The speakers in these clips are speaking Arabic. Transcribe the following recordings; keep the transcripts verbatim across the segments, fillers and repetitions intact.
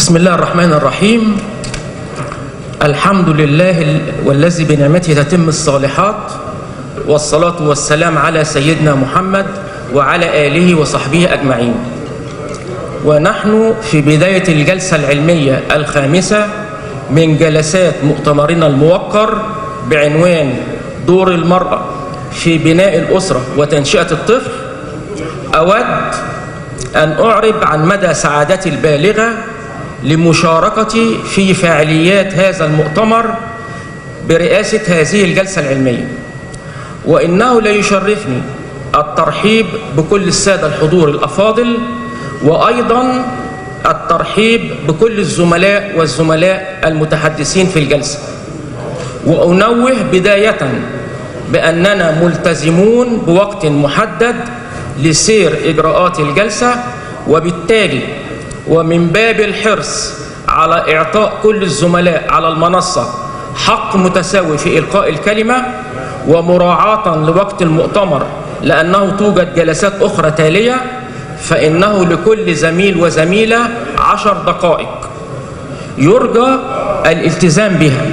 بسم الله الرحمن الرحيم. الحمد لله والذي بنعمته تتم الصالحات، والصلاة والسلام على سيدنا محمد وعلى آله وصحبه أجمعين. ونحن في بداية الجلسة العلمية الخامسة من جلسات مؤتمرنا الموقر بعنوان دور المرأة في بناء الأسرة وتنشئة الطفل. أود أن أعرب عن مدى سعادتي البالغة لمشاركتي في فعاليات هذا المؤتمر برئاسة هذه الجلسة العلمية، وإنه لا يشرفني الترحيب بكل السادة الحضور الأفاضل، وأيضا الترحيب بكل الزملاء والزملاء المتحدثين في الجلسة. وأنوه بداية بأننا ملتزمون بوقت محدد لسير إجراءات الجلسة، وبالتالي ومن باب الحرص على إعطاء كل الزملاء على المنصة حق متساوي في إلقاء الكلمة، ومراعاة لوقت المؤتمر لأنه توجد جلسات أخرى تالية، فإنه لكل زميل وزميلة عشر دقائق يرجى الالتزام بها.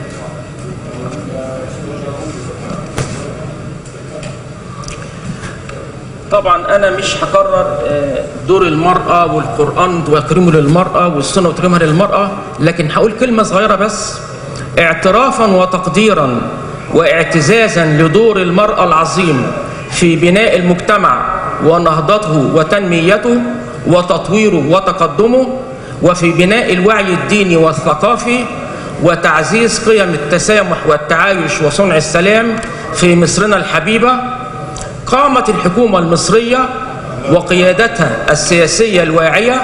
طبعا أنا مش هكرر دور المرأة والقرآن وتكريمه للمرأة والسنة وتكريمها للمرأة، لكن هقول كلمة صغيرة بس اعترافا وتقديرا واعتزازا لدور المرأة العظيم في بناء المجتمع ونهضته وتنميته وتطويره وتقدمه، وفي بناء الوعي الديني والثقافي وتعزيز قيم التسامح والتعايش وصنع السلام في مصرنا الحبيبة. قامت الحكومة المصرية وقيادتها السياسية الواعية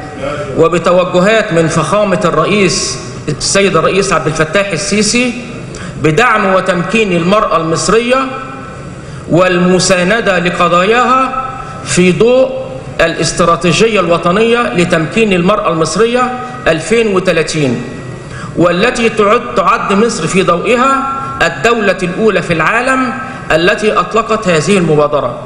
وبتوجهات من فخامة الرئيس السيد الرئيس عبد الفتاح السيسي بدعم وتمكين المرأة المصرية والمساندة لقضاياها في ضوء الاستراتيجية الوطنية لتمكين المرأة المصرية ألفين وثلاثين، والتي تعد تعد مصر في ضوئها الدولة الأولى في العالم التي أطلقت هذه المبادرة.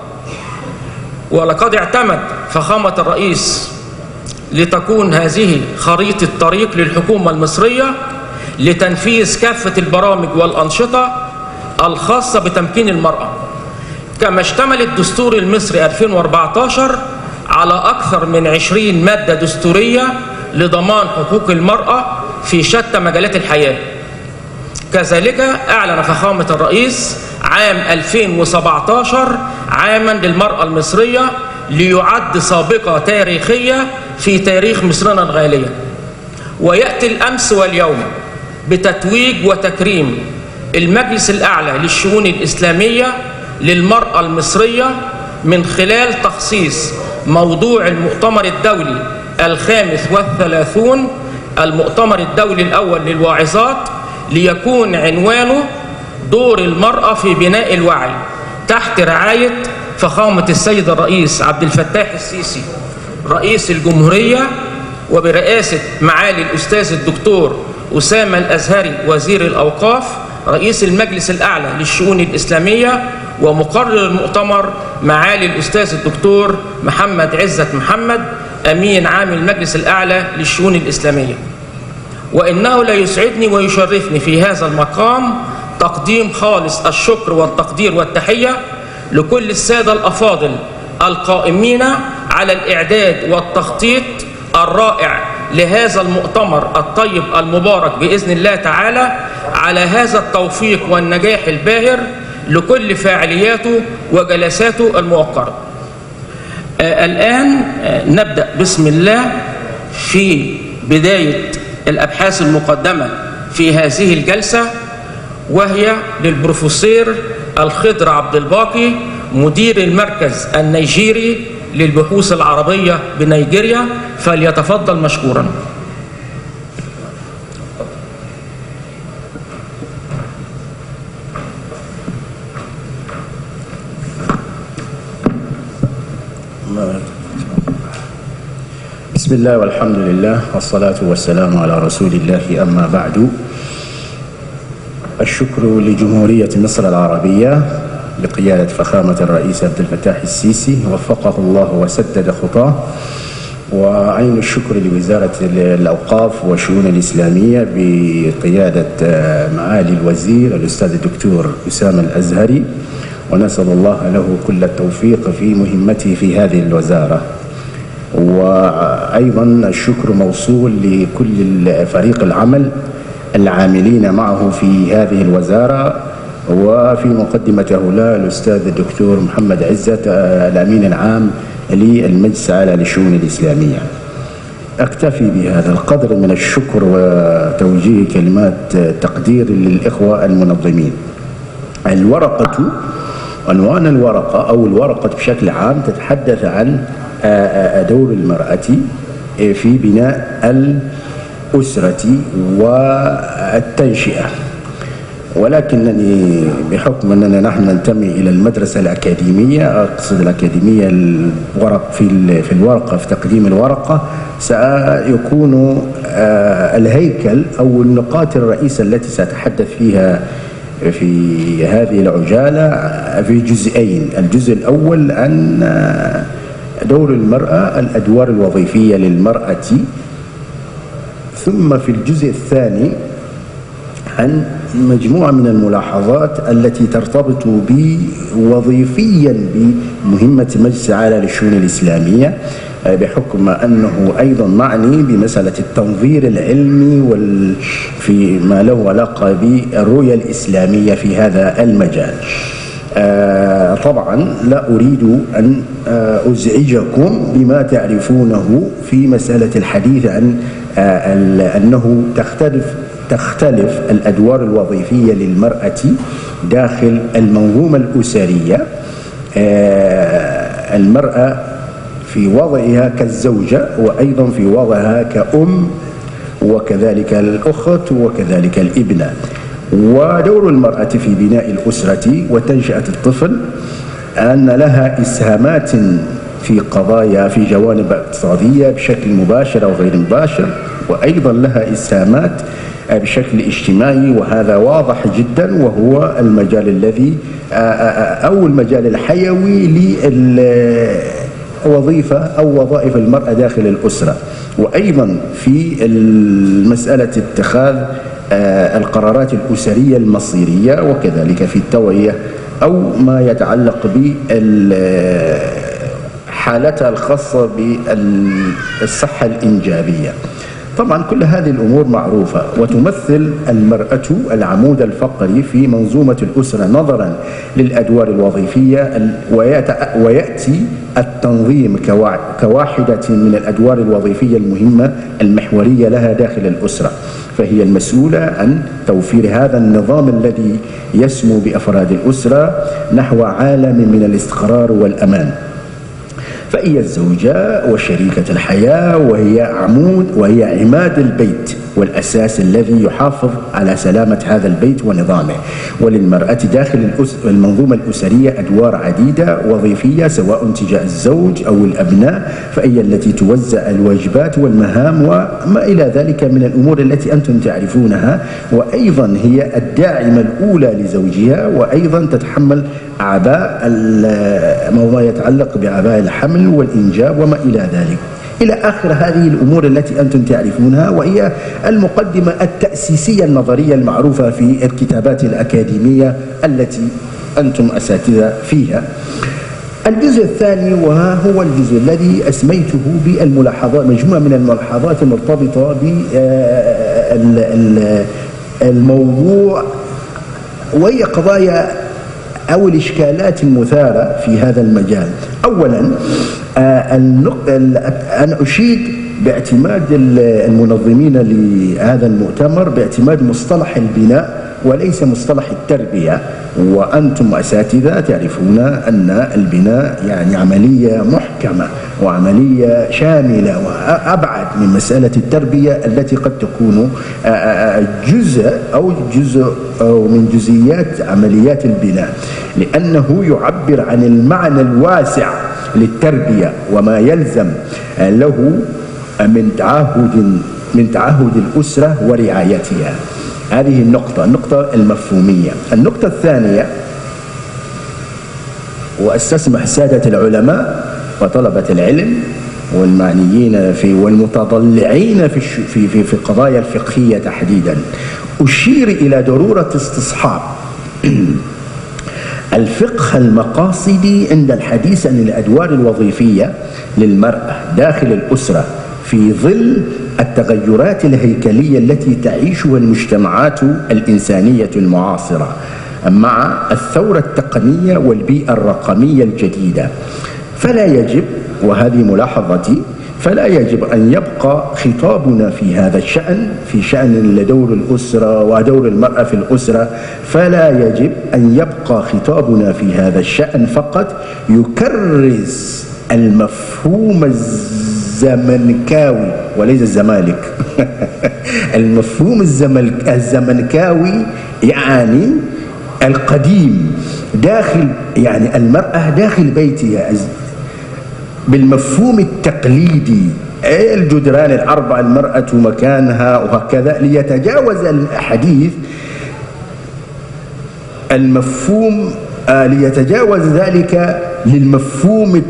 ولقد اعتمد فخامة الرئيس لتكون هذه خريطة طريق للحكومة المصرية لتنفيذ كافة البرامج والأنشطة الخاصة بتمكين المرأة، كما اشتمل الدستور المصري ألفين وأربعة عشر على أكثر من عشرين مادة دستورية لضمان حقوق المرأة في شتى مجالات الحياة. كذلك أعلن فخامة الرئيس عام ألفين وسبعة عشر عاما للمرأة المصرية ليعد سابقة تاريخية في تاريخ مصرنا الغالية. ويأتي الأمس واليوم بتتويج وتكريم المجلس الأعلى للشؤون الإسلامية للمرأة المصرية من خلال تخصيص موضوع المؤتمر الدولي الخامس والثلاثون، المؤتمر الدولي الأول للواعظات، ليكون عنوانه دور المرأة في بناء الوعي، تحت رعاية فخامة السيد الرئيس عبد الفتاح السيسي رئيس الجمهورية، وبرئاسة معالي الأستاذ الدكتور أسامة الأزهري وزير الأوقاف رئيس المجلس الأعلى للشؤون الإسلامية، ومقرر المؤتمر معالي الأستاذ الدكتور محمد عزت محمد أمين عام المجلس الأعلى للشؤون الإسلامية. وإنه لا يسعدني ويشرفني في هذا المقام تقديم خالص الشكر والتقدير والتحية لكل السادة الأفاضل القائمين على الإعداد والتخطيط الرائع لهذا المؤتمر الطيب المبارك بإذن الله تعالى، على هذا التوفيق والنجاح الباهر لكل فاعلياته وجلساته الموقرة. آه الآن آه نبدأ بسم الله في بداية الأبحاث المقدمة في هذه الجلسة، وهي للبروفيسور الخضر عبد الباقي مدير المركز النيجيري للبحوث العربية بنيجيريا، فليتفضل مشكورا. بسم الله والحمد لله والصلاة والسلام على رسول الله، أما بعد. الشكر لجمهورية مصر العربية بقيادة فخامة الرئيس عبد الفتاح السيسي، وفقه الله وسدد خطاه، وعين الشكر لوزارة الأوقاف والشؤون الإسلامية بقيادة معالي الوزير الأستاذ الدكتور أسامة الأزهري، ونسأل الله له كل التوفيق في مهمته في هذه الوزارة. وأيضا الشكر موصول لكل فريق العمل العاملين معه في هذه الوزارة، وفي مقدمة هؤلاء الأستاذ الدكتور محمد عزت الأمين العام للمجلس الأعلى للشؤون الإسلامية. أكتفي بهذا القدر من الشكر وتوجيه كلمات تقدير للإخوة المنظمين. الورقة، عنوان الورقة أو الورقة بشكل عام تتحدث عن دور المرأة في بناء الأسرة والتنشئة، ولكنني بحكم أننا نحن ننتمي إلى المدرسة الأكاديمية، أقصد الأكاديمية الورق في في الورقة في تقديم الورقة، سيكون الهيكل أو النقاط الرئيسة التي سأتحدث فيها في هذه العجالة في جزئين. الجزء الأول عن دور المرأة، الأدوار الوظيفية للمرأة، ثم في الجزء الثاني عن مجموعة من الملاحظات التي ترتبط وظيفيا بمهمة المجلس الأعلى للشؤون الإسلامية، بحكم أنه أيضا معني بمسألة التنظير العلمي فيما له علاقة بالرؤية الإسلامية في هذا المجال. آه طبعا لا أريد أن آه أزعجكم بما تعرفونه في مسألة الحديث عن آه أنه تختلف تختلف الأدوار الوظيفية للمرأة داخل المنظومة الأسرية. آه المرأة في وضعها كالزوجة، وأيضا في وضعها كأم، وكذلك الأخت، وكذلك الابنة. ودور المرأة في بناء الأسرة وتنشئة الطفل أن لها إسهامات في قضايا في جوانب اقتصادية بشكل مباشر أو غير مباشر، وأيضا لها إسهامات بشكل اجتماعي، وهذا واضح جدا، وهو المجال الذي أو المجال الحيوي للوظيفة أو وظائف المرأة داخل الأسرة. وأيضا في مسألة اتخاذ القرارات الأسرية المصيرية، وكذلك في التوعية أو ما يتعلق بحالتها الخاصة بالصحة الإنجابية. طبعا كل هذه الأمور معروفة، وتمثل المرأة العمود الفقري في منظومة الأسرة نظرا للأدوار الوظيفية، ويأتي التنظيم كواحدة من الأدوار الوظيفية المهمة المحورية لها داخل الأسرة، فهي المسؤولة عن توفير هذا النظام الذي يسمو بأفراد الأسرة نحو عالم من الاستقرار والأمان. فهي الزوجة وشريكة الحياة، وهي عمود وهي عماد البيت والأساس الذي يحافظ على سلامة هذا البيت ونظامه. وللمرأة داخل المنظومة الأسرية أدوار عديدة وظيفية، سواء تجاه الزوج أو الأبناء، فهي التي توزع الواجبات والمهام وما إلى ذلك من الأمور التي أنتم تعرفونها. وأيضا هي الداعمة الأولى لزوجها، وأيضا تتحمل أعباء ما يتعلق بأعباء الحمل والإنجاب وما إلى ذلك، إلى آخر هذه الأمور التي أنتم تعرفونها، وهي المقدمة التأسيسية النظرية المعروفة في الكتابات الأكاديمية التي أنتم أساتذة فيها. الجزء الثاني وهو الجزء الذي أسميته بالملاحظات، مجموعة من الملاحظات المرتبطة بالموضوع، وهي قضايا أو الإشكالات المثارة في هذا المجال. أولا أنا أشيد باعتماد المنظمين لهذا المؤتمر باعتماد مصطلح البناء وليس مصطلح التربية، وأنتم أساتذة تعرفون أن البناء يعني عملية محكمة وعملية شاملة وأبعد من مسألة التربية التي قد تكون جزء أو جزء أو من جزئيات عمليات البناء، لأنه يعبر عن المعنى الواسع للتربية وما يلزم له من تعهد من تعهد الأسرة ورعايتها. هذه النقطة النقطة المفهومية. النقطة الثانية، وأستسمح سادة العلماء وطلبة العلم والمعنيين في والمتضلعين في في في, في القضايا الفقهية تحديدا أشير إلى ضرورة استصحاب الفقه المقاصدي عند الحديث عن الأدوار الوظيفية للمرأة داخل الأسرة في ظل التغيرات الهيكلية التي تعيشها المجتمعات الإنسانية المعاصرة مع الثورة التقنية والبيئة الرقمية الجديدة. فلا يجب، وهذه ملاحظتي، فلا يجب أن يبقى خطابنا في هذا الشأن، في شأن دور الأسرة ودور المرأة في الأسرة، فلا يجب أن يبقى خطابنا في هذا الشأن فقط يكرس المفهوم الزمنكاوي وليس الزمالك المفهوم الزمنكاوي يعني القديم داخل، يعني المرأة داخل بيتها بالمفهوم التقليدي، الجدران الأربع المرأة مكانها وهكذا، ليتجاوز الحديث المفهوم آه ليتجاوز ذلك للمفهوم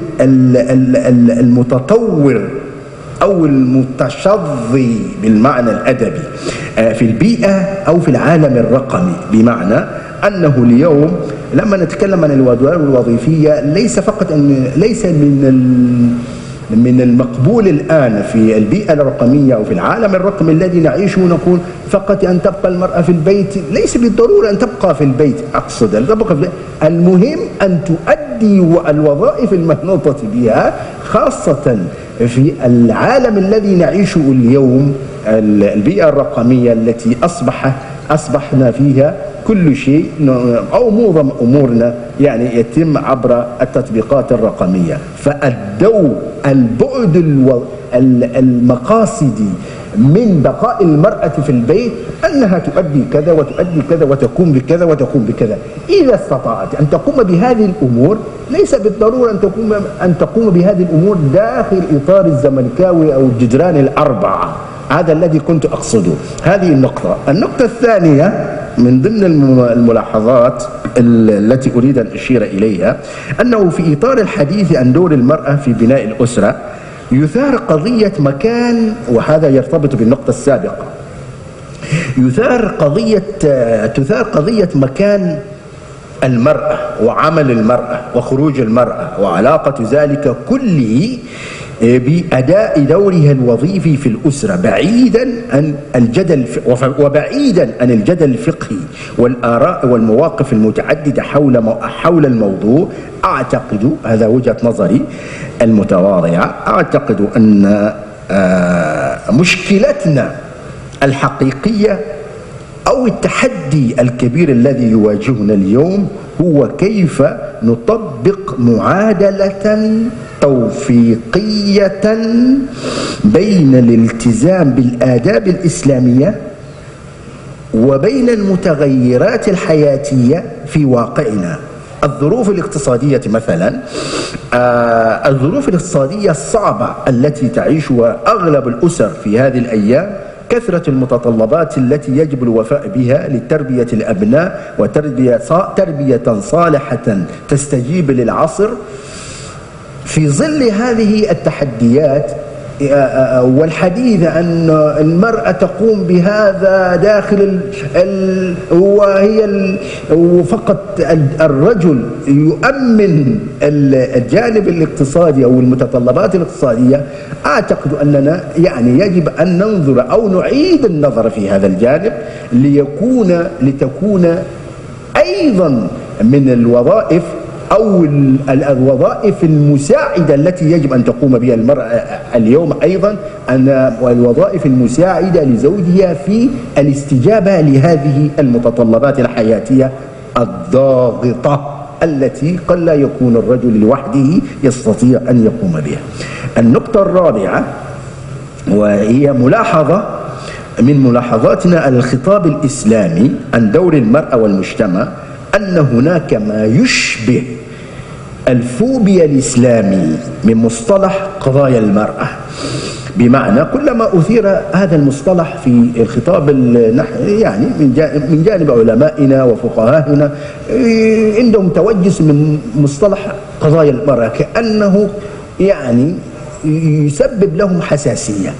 المتطور أو المتشظي بالمعنى الأدبي آه في البيئة أو في العالم الرقمي، بمعنى أنه اليوم لما نتكلم عن الأدوار الوظيفية ليس فقط أن ليس من من المقبول الآن في البيئة الرقمية أو في العالم الرقمي الذي نعيشه نقول فقط أن تبقى المرأة في البيت. ليس بالضرورة أن تبقى في البيت، أقصد أن تبقى في البيت. المهم أن تؤدي الوظائف المنوطة بها، خاصة في العالم الذي نعيشه اليوم، البيئة الرقمية التي أصبح أصبحنا فيها كل شيء أو معظم أمورنا يعني يتم عبر التطبيقات الرقمية. فالدور البعد المقاصدي من بقاء المرأة في البيت أنها تؤدي كذا وتؤدي كذا وتقوم بكذا وتقوم بكذا. إذا استطاعت أن تقوم بهذه الأمور ليس بالضرورة أن تقوم أن تقوم بهذه الأمور داخل إطار الزمنكاوي أو الجدران الأربعة. هذا الذي كنت أقصده. هذه النقطة. النقطة الثانية من ضمن الملاحظات التي أريد أن أشير إليها أنه في إطار الحديث عن دور المرأة في بناء الأسرة يثار قضية مكان، وهذا يرتبط بالنقطة السابقة، يثار قضية تثار قضية مكان المرأة وعمل المرأة وخروج المرأة وعلاقة ذلك كله بأداء دورها الوظيفي في الأسرة، بعيدا عن الجدل وبعيدا عن الجدل الفقهي والآراء والمواقف المتعددة حول حول الموضوع. أعتقد، هذا وجهة نظري المتواضعة، أعتقد أن مشكلتنا الحقيقية أو التحدي الكبير الذي يواجهنا اليوم هو كيف نطبق معادلة توفيقية بين الالتزام بالآداب الإسلامية وبين المتغيرات الحياتية في واقعنا. الظروف الاقتصادية مثلا، آه الظروف الاقتصادية الصعبة التي تعيشها أغلب الأسر في هذه الأيام، كثرة المتطلبات التي يجب الوفاء بها لتربية الأبناء وتربية تربية صالحة تستجيب للعصر. في ظل هذه التحديات والحديث أن المرأة تقوم بهذا داخل ال وهي فقط الرجل يؤمن الجانب الاقتصادي أو المتطلبات الاقتصادية، أعتقد أننا يعني يجب أن ننظر أو نعيد النظر في هذا الجانب ليكون لتكون أيضا من الوظائف أو الوظائف المساعدة التي يجب أن تقوم بها المرأة اليوم أيضا، أن الوظائف المساعدة لزوجها في الاستجابة لهذه المتطلبات الحياتية الضاغطة التي قد لا يكون الرجل لوحده يستطيع أن يقوم بها. النقطة الرابعة وهي ملاحظة من ملاحظاتنا على الخطاب الإسلامي عن دور المرأة والمجتمع، أن هناك ما يشبه الفوبيا الإسلامي من مصطلح قضايا المرأة. بمعنى كلما أثير هذا المصطلح في الخطاب يعني من جانب علمائنا وفقهائنا عندهم توجس من مصطلح قضايا المرأة، كأنه يعني يسبب لهم حساسية.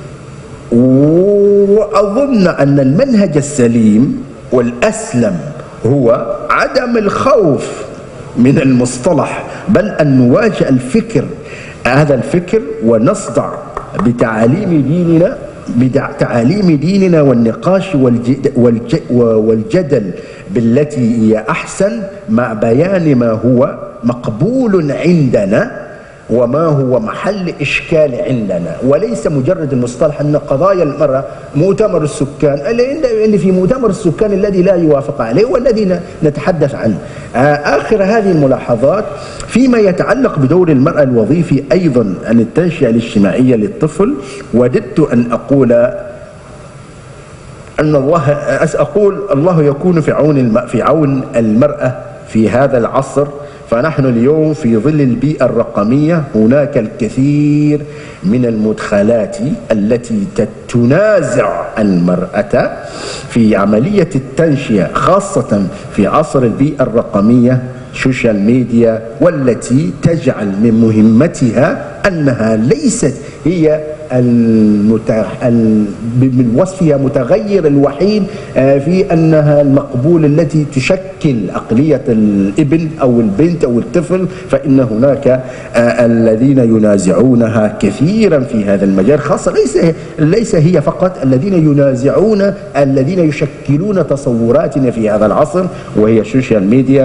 وأظن أن المنهج السليم والأسلم هو عدم الخوف من المصطلح، بل أن نواجه الفكر، هذا الفكر، ونصدع بتعاليم ديننا بتعاليم ديننا والنقاش والجدل بالتي هي أحسن، مع بيان ما هو مقبول عندنا وما هو محل إشكال عندنا، وليس مجرد المصطلح أن قضايا المرأة مؤتمر السكان اللي في مؤتمر السكان الذي لا يوافق عليه والذي نتحدث عنه. آخر هذه الملاحظات فيما يتعلق بدور المرأة الوظيفي أيضا عن التنشئة الاجتماعية للطفل، وددت أن أقول أن الله أقول الله يكون في عون في عون المرأة في هذا العصر. فنحن اليوم في ظل البيئة الرقمية هناك الكثير من المدخلات التي تنازع المرأة في عملية التنشئة، خاصة في عصر البيئة الرقمية، سوشيال ميديا، والتي تجعل من مهمتها أنها ليست هي المتغ... من وصفها متغير الوحيد في أنها المقبول التي تشكل عقلية الابن أو البنت أو الطفل، فإن هناك الذين ينازعونها كثيرا في هذا المجال، خاصة ليس ليس هي فقط الذين ينازعون الذين يشكلون تصوراتنا في هذا العصر، وهي السوشيال ميديا.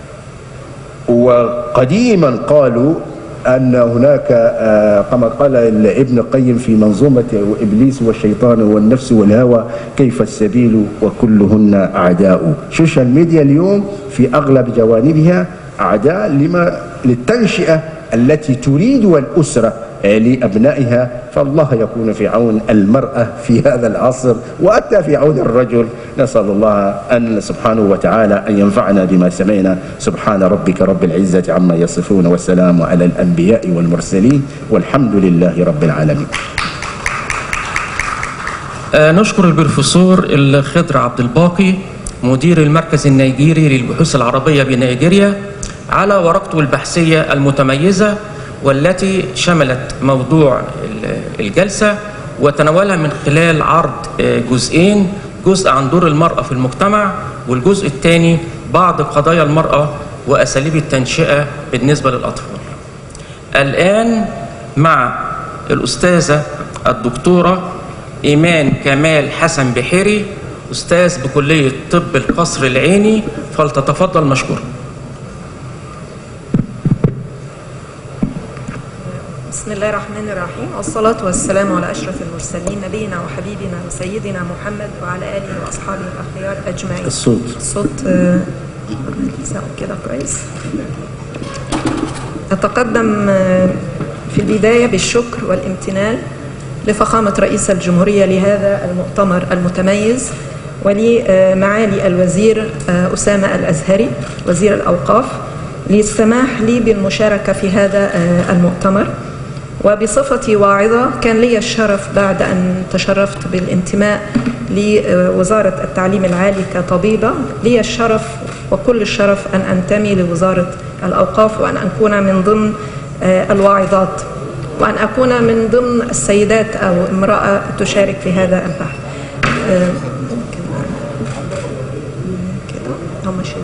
وقديما قالوا أن هناك كما قال ابن القيم في منظومة إبليس والشيطان والنفس والهوى كيف السبيل وكلهن أعداء. السوشيال ميديا اليوم في أغلب جوانبها أعداء لما للتنشئة التي تريدها الأسرة لأبنائها، فالله يكون في عون المرأة في هذا العصر وأتى في عون الرجل. نسأل الله أن سبحانه وتعالى أن ينفعنا بما سمعنا. سبحان ربك رب العزة عما يصفون، والسلام على الأنبياء والمرسلين، والحمد لله رب العالمين. آه نشكر البروفيسور الخضر عبد الباقي مدير المركز النيجيري للبحوث العربية بنيجيريا على ورقته البحثية المتميزة، والتي شملت موضوع الجلسة وتناولها من خلال عرض جزئين، جزء عن دور المرأة في المجتمع، والجزء الثاني بعض قضايا المرأة وأساليب التنشئة بالنسبة للأطفال. الآن مع الأستاذة الدكتورة إيمان كمال حسن بحيري، أستاذ بكلية طب القصر العيني، فلتتفضل مشكورة. بسم الله الرحمن الرحيم، والصلاة والسلام على أشرف المرسلين نبينا وحبيبنا وسيدنا محمد وعلى آله وأصحابه الأخيار أجمعين. الصوت الصوت كده كويس. أتقدم في البداية بالشكر والامتنان لفخامة رئيس الجمهورية لهذا المؤتمر المتميز، ولمعالي الوزير أسامة الأزهري وزير الأوقاف للسماح لي بالمشاركة في هذا المؤتمر. وبصفتي واعظة كان لي الشرف بعد أن تشرفت بالانتماء لوزارة التعليم العالي كطبيبة، لي الشرف وكل الشرف أن أنتمي لوزارة الأوقاف، وأن أكون من ضمن الواعظات، وأن أكون من ضمن السيدات أو امرأة تشارك في هذا البحث. ممكن كده هم شايفين.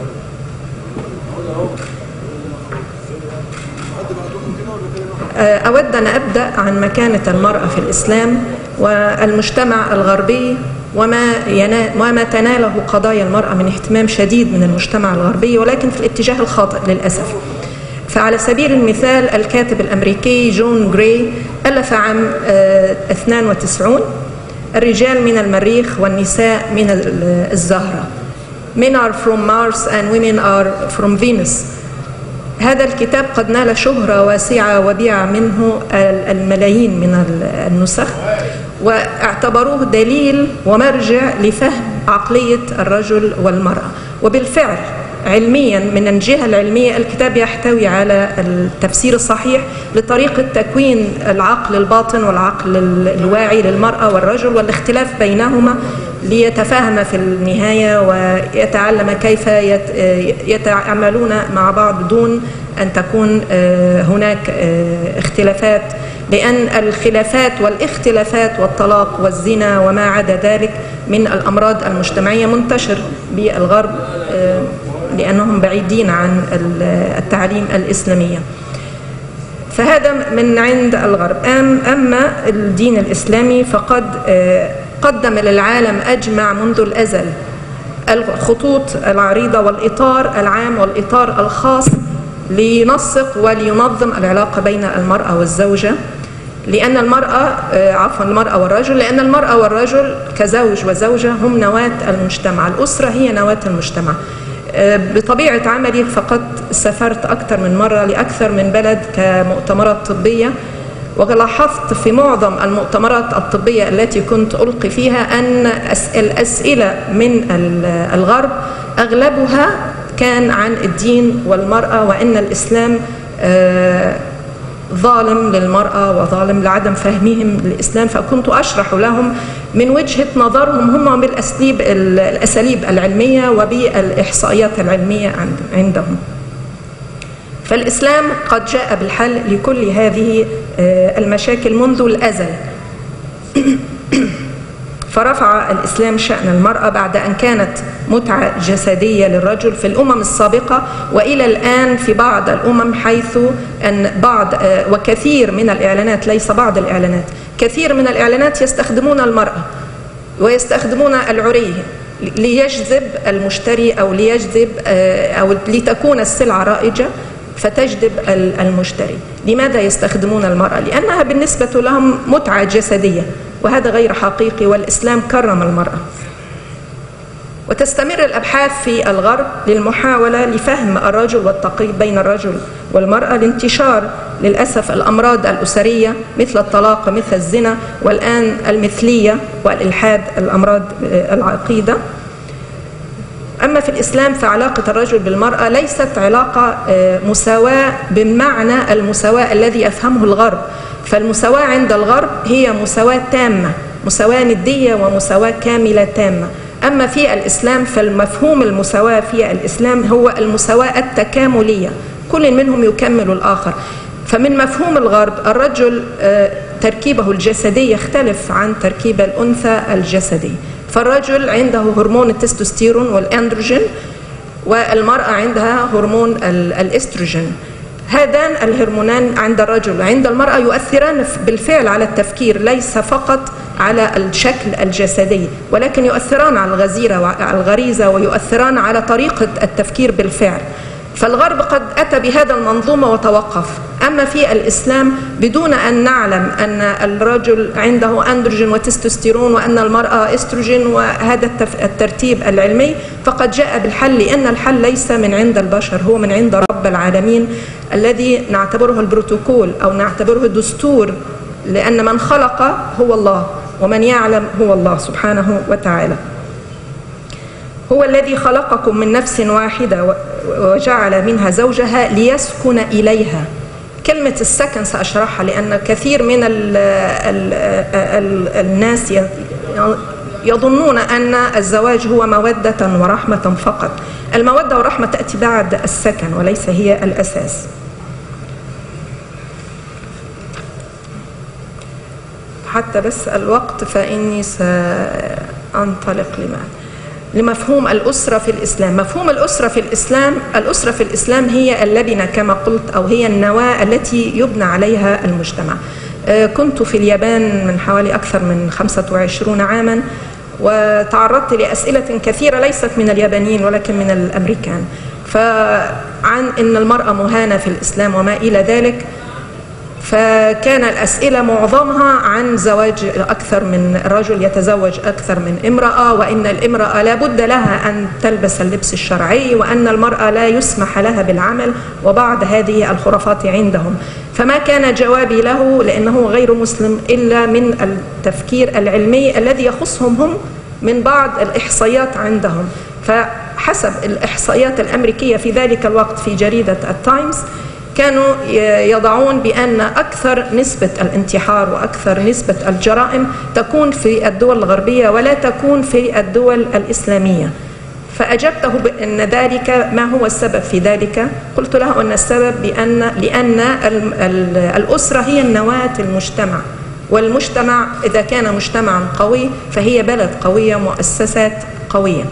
أود أن أبدأ عن مكانة المرأة في الإسلام والمجتمع الغربي، وما, وما تناله قضايا المرأة من اهتمام شديد من المجتمع الغربي، ولكن في الاتجاه الخاطئ للأسف. فعلى سبيل المثال الكاتب الأمريكي جون جراي ألف عام اثنين وتسعين الرجال من المريخ والنساء من الزهرة. Men are from Mars and women are from Venus. هذا الكتاب قد نال شهرة واسعة وبيع منه الملايين من النسخ، واعتبروه دليل ومرجع لفهم عقلية الرجل والمرأة. وبالفعل علميا من الجهة العلمية الكتاب يحتوي على التفسير الصحيح لطريقة تكوين العقل الباطن والعقل الواعي للمرأة والرجل والاختلاف بينهما، ليتفاهم في النهاية ويتعلم كيف يتعاملون مع بعض دون أن تكون هناك اختلافات، لأن الخلافات والاختلافات والطلاق والزنا وما عدا ذلك من الأمراض المجتمعية منتشر بالغرب لأنهم بعيدين عن التعاليم الإسلامية. فهذا من عند الغرب. أما الدين الإسلامي فقد قدم للعالم أجمع منذ الأزل الخطوط العريضة والإطار العام والإطار الخاص لينسق ولينظم العلاقة بين المرأة والزوجة، لأن المرأة عفوا المرأة والرجل لأن المرأة والرجل كزوج وزوجة هم نواة المجتمع، الأسرة هي نواة المجتمع. بطبيعة عملي فقد سافرت أكثر من مرة لأكثر من بلد كمؤتمرات طبية، ولاحظت في معظم المؤتمرات الطبية التي كنت ألقي فيها أن الأسئلة من الغرب أغلبها كان عن الدين والمرأة، وأن الإسلام ظالم للمرأة وظالم لعدم فهمهم للإسلام. فكنت أشرح لهم من وجهة نظرهم هم بالأساليب الأساليب العلمية وبالإحصائيات العلمية عندهم. فالإسلام قد جاء بالحل لكل هذه المشاكل منذ الأزل. فرفع الإسلام شأن المرأة بعد أن كانت متعة جسدية للرجل في الأمم السابقة، وإلى الآن في بعض الأمم، حيث أن بعض وكثير من الإعلانات، ليس بعض الإعلانات، كثير من الإعلانات يستخدمون المرأة ويستخدمون العري ليجذب المشتري أو ليجذب أو لتكون السلعة رائجة فتجذب المشتري. لماذا يستخدمون المرأة؟ لأنها بالنسبة لهم متعة جسدية، وهذا غير حقيقي، والإسلام كرم المرأة. وتستمر الأبحاث في الغرب للمحاولة لفهم الرجل والتقريب بين الرجل والمرأة، لانتشار للأسف الأمراض الأسرية مثل الطلاق مثل الزنا، والآن المثلية والإلحاد، الأمراض العقيدة. أما في الإسلام فعلاقة الرجل بالمرأة ليست علاقة مساواة بمعنى المساواة الذي يفهمه الغرب، فالمساواة عند الغرب هي مساواة تامة، مساواة ندية ومساواة كاملة تامة. أما في الإسلام فالمفهوم المساواة في الإسلام هو المساواة التكاملية، كل منهم يكمل الآخر. فمن مفهوم الغرب الرجل تركيبه الجسدي يختلف عن تركيب الأنثى الجسدي، فالرجل عنده هرمون التستوستيرون والأندروجين، والمرأة عندها هرمون الإستروجين. هذان الهرمونان عند الرجل وعند المرأة يؤثران بالفعل على التفكير، ليس فقط على الشكل الجسدي، ولكن يؤثران على الغزيرة وعلى الغريزة، ويؤثران على طريقة التفكير بالفعل. فالغرب قد أتى بهذا المنظومة وتوقف. أما في الإسلام بدون أن نعلم أن الرجل عنده أندروجين وتستوستيرون وأن المرأة إستروجين وهذا الترتيب العلمي، فقد جاء بالحل، لأن الحل ليس من عند البشر، هو من عند رب العالمين الذي نعتبره البروتوكول أو نعتبره الدستور، لأن من خلق هو الله ومن يعلم هو الله سبحانه وتعالى. هو الذي خلقكم من نفس واحدة وجعل منها زوجها ليسكن إليها. كلمة السكن سأشرحها، لأن كثير من ال ال ال الناس يظنون أن الزواج هو مودة ورحمة فقط. المودة والرحمة تأتي بعد السكن وليس هي الأساس. حتى بس الوقت فإني سأنطلق لما لمفهوم الأسرة في الإسلام. مفهوم الأسرة في الإسلام، الأسرة في الإسلام هي اللبنة كما قلت، أو هي النواة التي يبنى عليها المجتمع. كنت في اليابان من حوالي أكثر من خمسة وعشرين عاما، وتعرضت لأسئلة كثيرة ليست من اليابانيين ولكن من الأمريكان، فعن أن المرأة مهانة في الإسلام وما إلى ذلك. فكان الأسئلة معظمها عن زواج أكثر من رجل يتزوج أكثر من امرأة، وإن الامرأة لا بد لها أن تلبس اللبس الشرعي، وأن المرأة لا يسمح لها بالعمل، وبعض هذه الخرافات عندهم. فما كان جوابي له، لأنه غير مسلم، إلا من التفكير العلمي الذي يخصهم هم من بعض الإحصائيات عندهم. فحسب الإحصائيات الأمريكية في ذلك الوقت في جريدة التايمز كانوا يضعون بأن أكثر نسبة الانتحار وأكثر نسبة الجرائم تكون في الدول الغربية ولا تكون في الدول الإسلامية. فأجبته بأن ذلك ما هو السبب في ذلك؟ قلت له أن السبب بأن لأن الأسرة هي النواة المجتمع، والمجتمع إذا كان مجتمعا قوي فهي بلد قوية، مؤسسات قوية.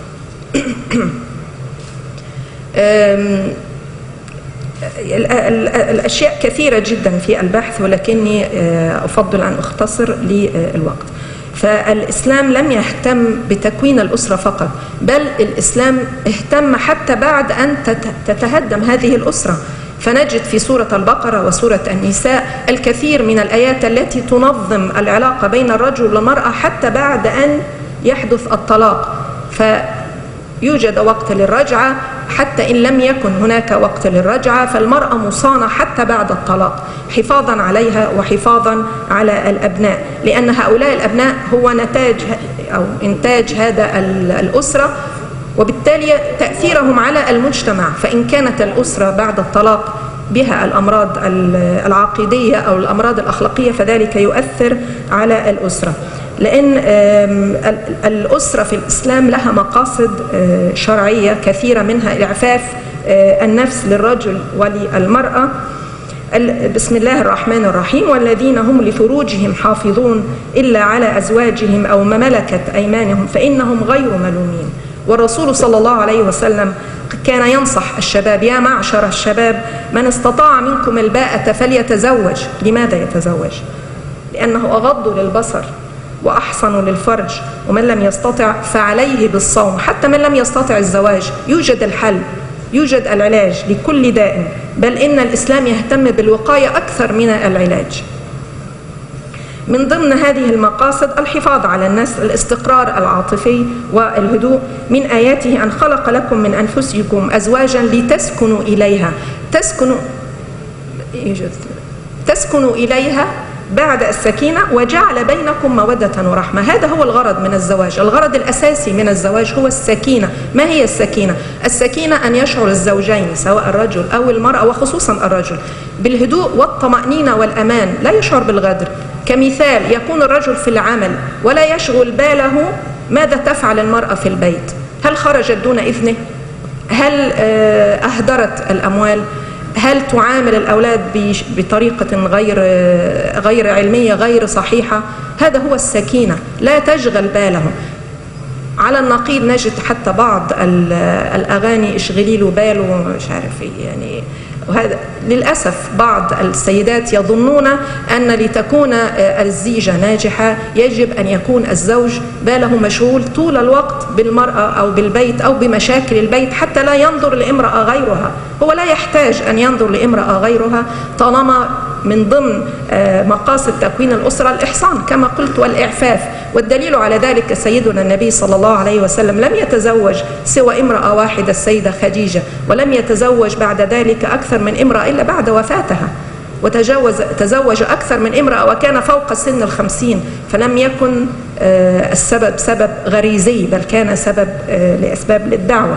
الأشياء كثيرة جدا في البحث، ولكني أفضل أن أختصر للوقت. فالإسلام لم يهتم بتكوين الأسرة فقط، بل الإسلام اهتم حتى بعد أن تتهدم هذه الأسرة. فنجد في سورة البقرة وسورة النساء الكثير من الآيات التي تنظم العلاقة بين الرجل والمرأة حتى بعد أن يحدث الطلاق. فيوجد وقت للرجعة، حتى إن لم يكن هناك وقت للرجعة فالمرأة مصانة حتى بعد الطلاق، حفاظا عليها وحفاظا على الأبناء، لأن هؤلاء الأبناء هو نتاج أو إنتاج هذا الأسرة، وبالتالي تأثيرهم على المجتمع. فإن كانت الأسرة بعد الطلاق بها الأمراض العقيدية أو الأمراض الأخلاقية فذلك يؤثر على الأسرة، لأن الأسرة في الإسلام لها مقاصد شرعية كثيرة، منها إعفاف النفس للرجل وللمرأة. بسم الله الرحمن الرحيم: والذين هم لفروجهم حافظون إلا على أزواجهم أو ما ملكت أيمانهم فإنهم غير ملومين. والرسول صلى الله عليه وسلم كان ينصح الشباب: يا معشر الشباب من استطاع منكم الباءة فليتزوج. لماذا يتزوج؟ لأنه أغض للبصر وأحصن للفرج، ومن لم يستطع فعليه بالصوم. حتى من لم يستطع الزواج يوجد الحل، يوجد العلاج لكل داء، بل إن الإسلام يهتم بالوقاية أكثر من العلاج. من ضمن هذه المقاصد الحفاظ على النسل، الاستقرار العاطفي والهدوء. من آياته أن خلق لكم من أنفسكم أزواجا لتسكنوا إليها. تسكنوا تسكنوا إليها بعد السكينة، وجعل بينكم مودة ورحمة. هذا هو الغرض من الزواج، الغرض الأساسي من الزواج هو السكينة. ما هي السكينة؟ السكينة أن يشعر الزوجين سواء الرجل أو المرأة، وخصوصا الرجل، بالهدوء والطمأنينة والأمان، لا يشعر بالغدر. كمثال، يكون الرجل في العمل ولا يشغل باله ماذا تفعل المرأة في البيت، هل خرجت دون إذنه؟ هل أهدرت الأموال؟ هل تعامل الأولاد بطريقة غير غير علمية غير صحيحة؟ هذا هو السكينة، لا تشغل بالهم. على النقيض نجد حتى بعض الأغاني اشغلي له باله مش عارف ايه يعني. وهذا للأسف بعض السيدات يظنون أن لتكون الزيجة ناجحة يجب أن يكون الزوج باله مشغول طول الوقت بالمرأة أو بالبيت أو بمشاكل البيت حتى لا ينظر لامرأة غيرها. هو لا يحتاج أن ينظر لامرأة غيرها طالما من ضمن مقاصد تكوين الأسرة الإحصان كما قلت والإعفاف. والدليل على ذلك سيدنا النبي صلى الله عليه وسلم لم يتزوج سوى امرأة واحدة السيدة خديجة، ولم يتزوج بعد ذلك أكثر من امرأة إلا بعد وفاتها، وتجاوز تزوج أكثر من امرأة وكان فوق سن الخمسين. فلم يكن السبب سبب غريزي، بل كان سبب لأسباب للدعوة.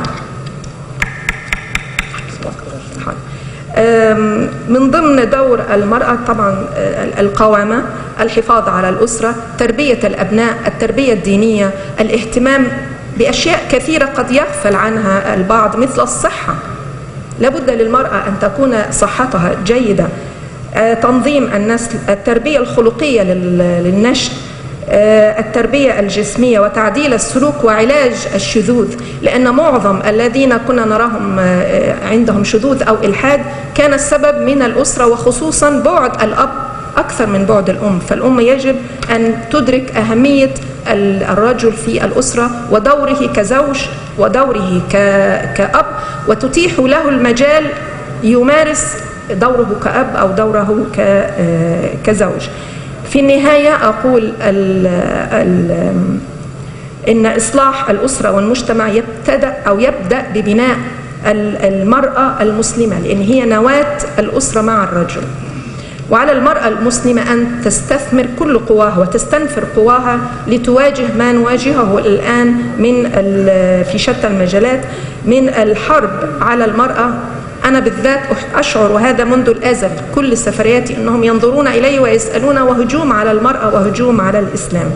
من ضمن دور المرأة طبعا القوامة، الحفاظ على الأسرة، تربية الأبناء، التربية الدينية، الاهتمام بأشياء كثيرة قد يغفل عنها البعض مثل الصحة. لابد للمرأة أن تكون صحتها جيدة، تنظيم النسل، التربية الخلقية للنشء، التربية الجسمية وتعديل السلوك وعلاج الشذوذ، لأن معظم الذين كنا نراهم عندهم شذوذ أو إلحاد كان السبب من الأسرة، وخصوصا بعد الأب أكثر من بعد الأم. فالأم يجب أن تدرك أهمية الرجل في الأسرة ودوره كزوج ودوره كأب، وتتيح له المجال يمارس دوره كأب أو دوره كزوج. في النهاية أقول ال ال إن إصلاح الأسرة والمجتمع يبتدأ أو يبدأ ببناء المرأة المسلمة، لأن هي نواة الأسرة مع الرجل. وعلى المرأة المسلمة أن تستثمر كل قواها وتستنفر قواها لتواجه ما نواجهه الآن من في شتى المجالات من الحرب على المرأة. أنا بالذات أشعر وهذا منذ الأزل كل سفرياتي أنهم ينظرون إلي ويسألون، وهجوم على المرأة وهجوم على الإسلام.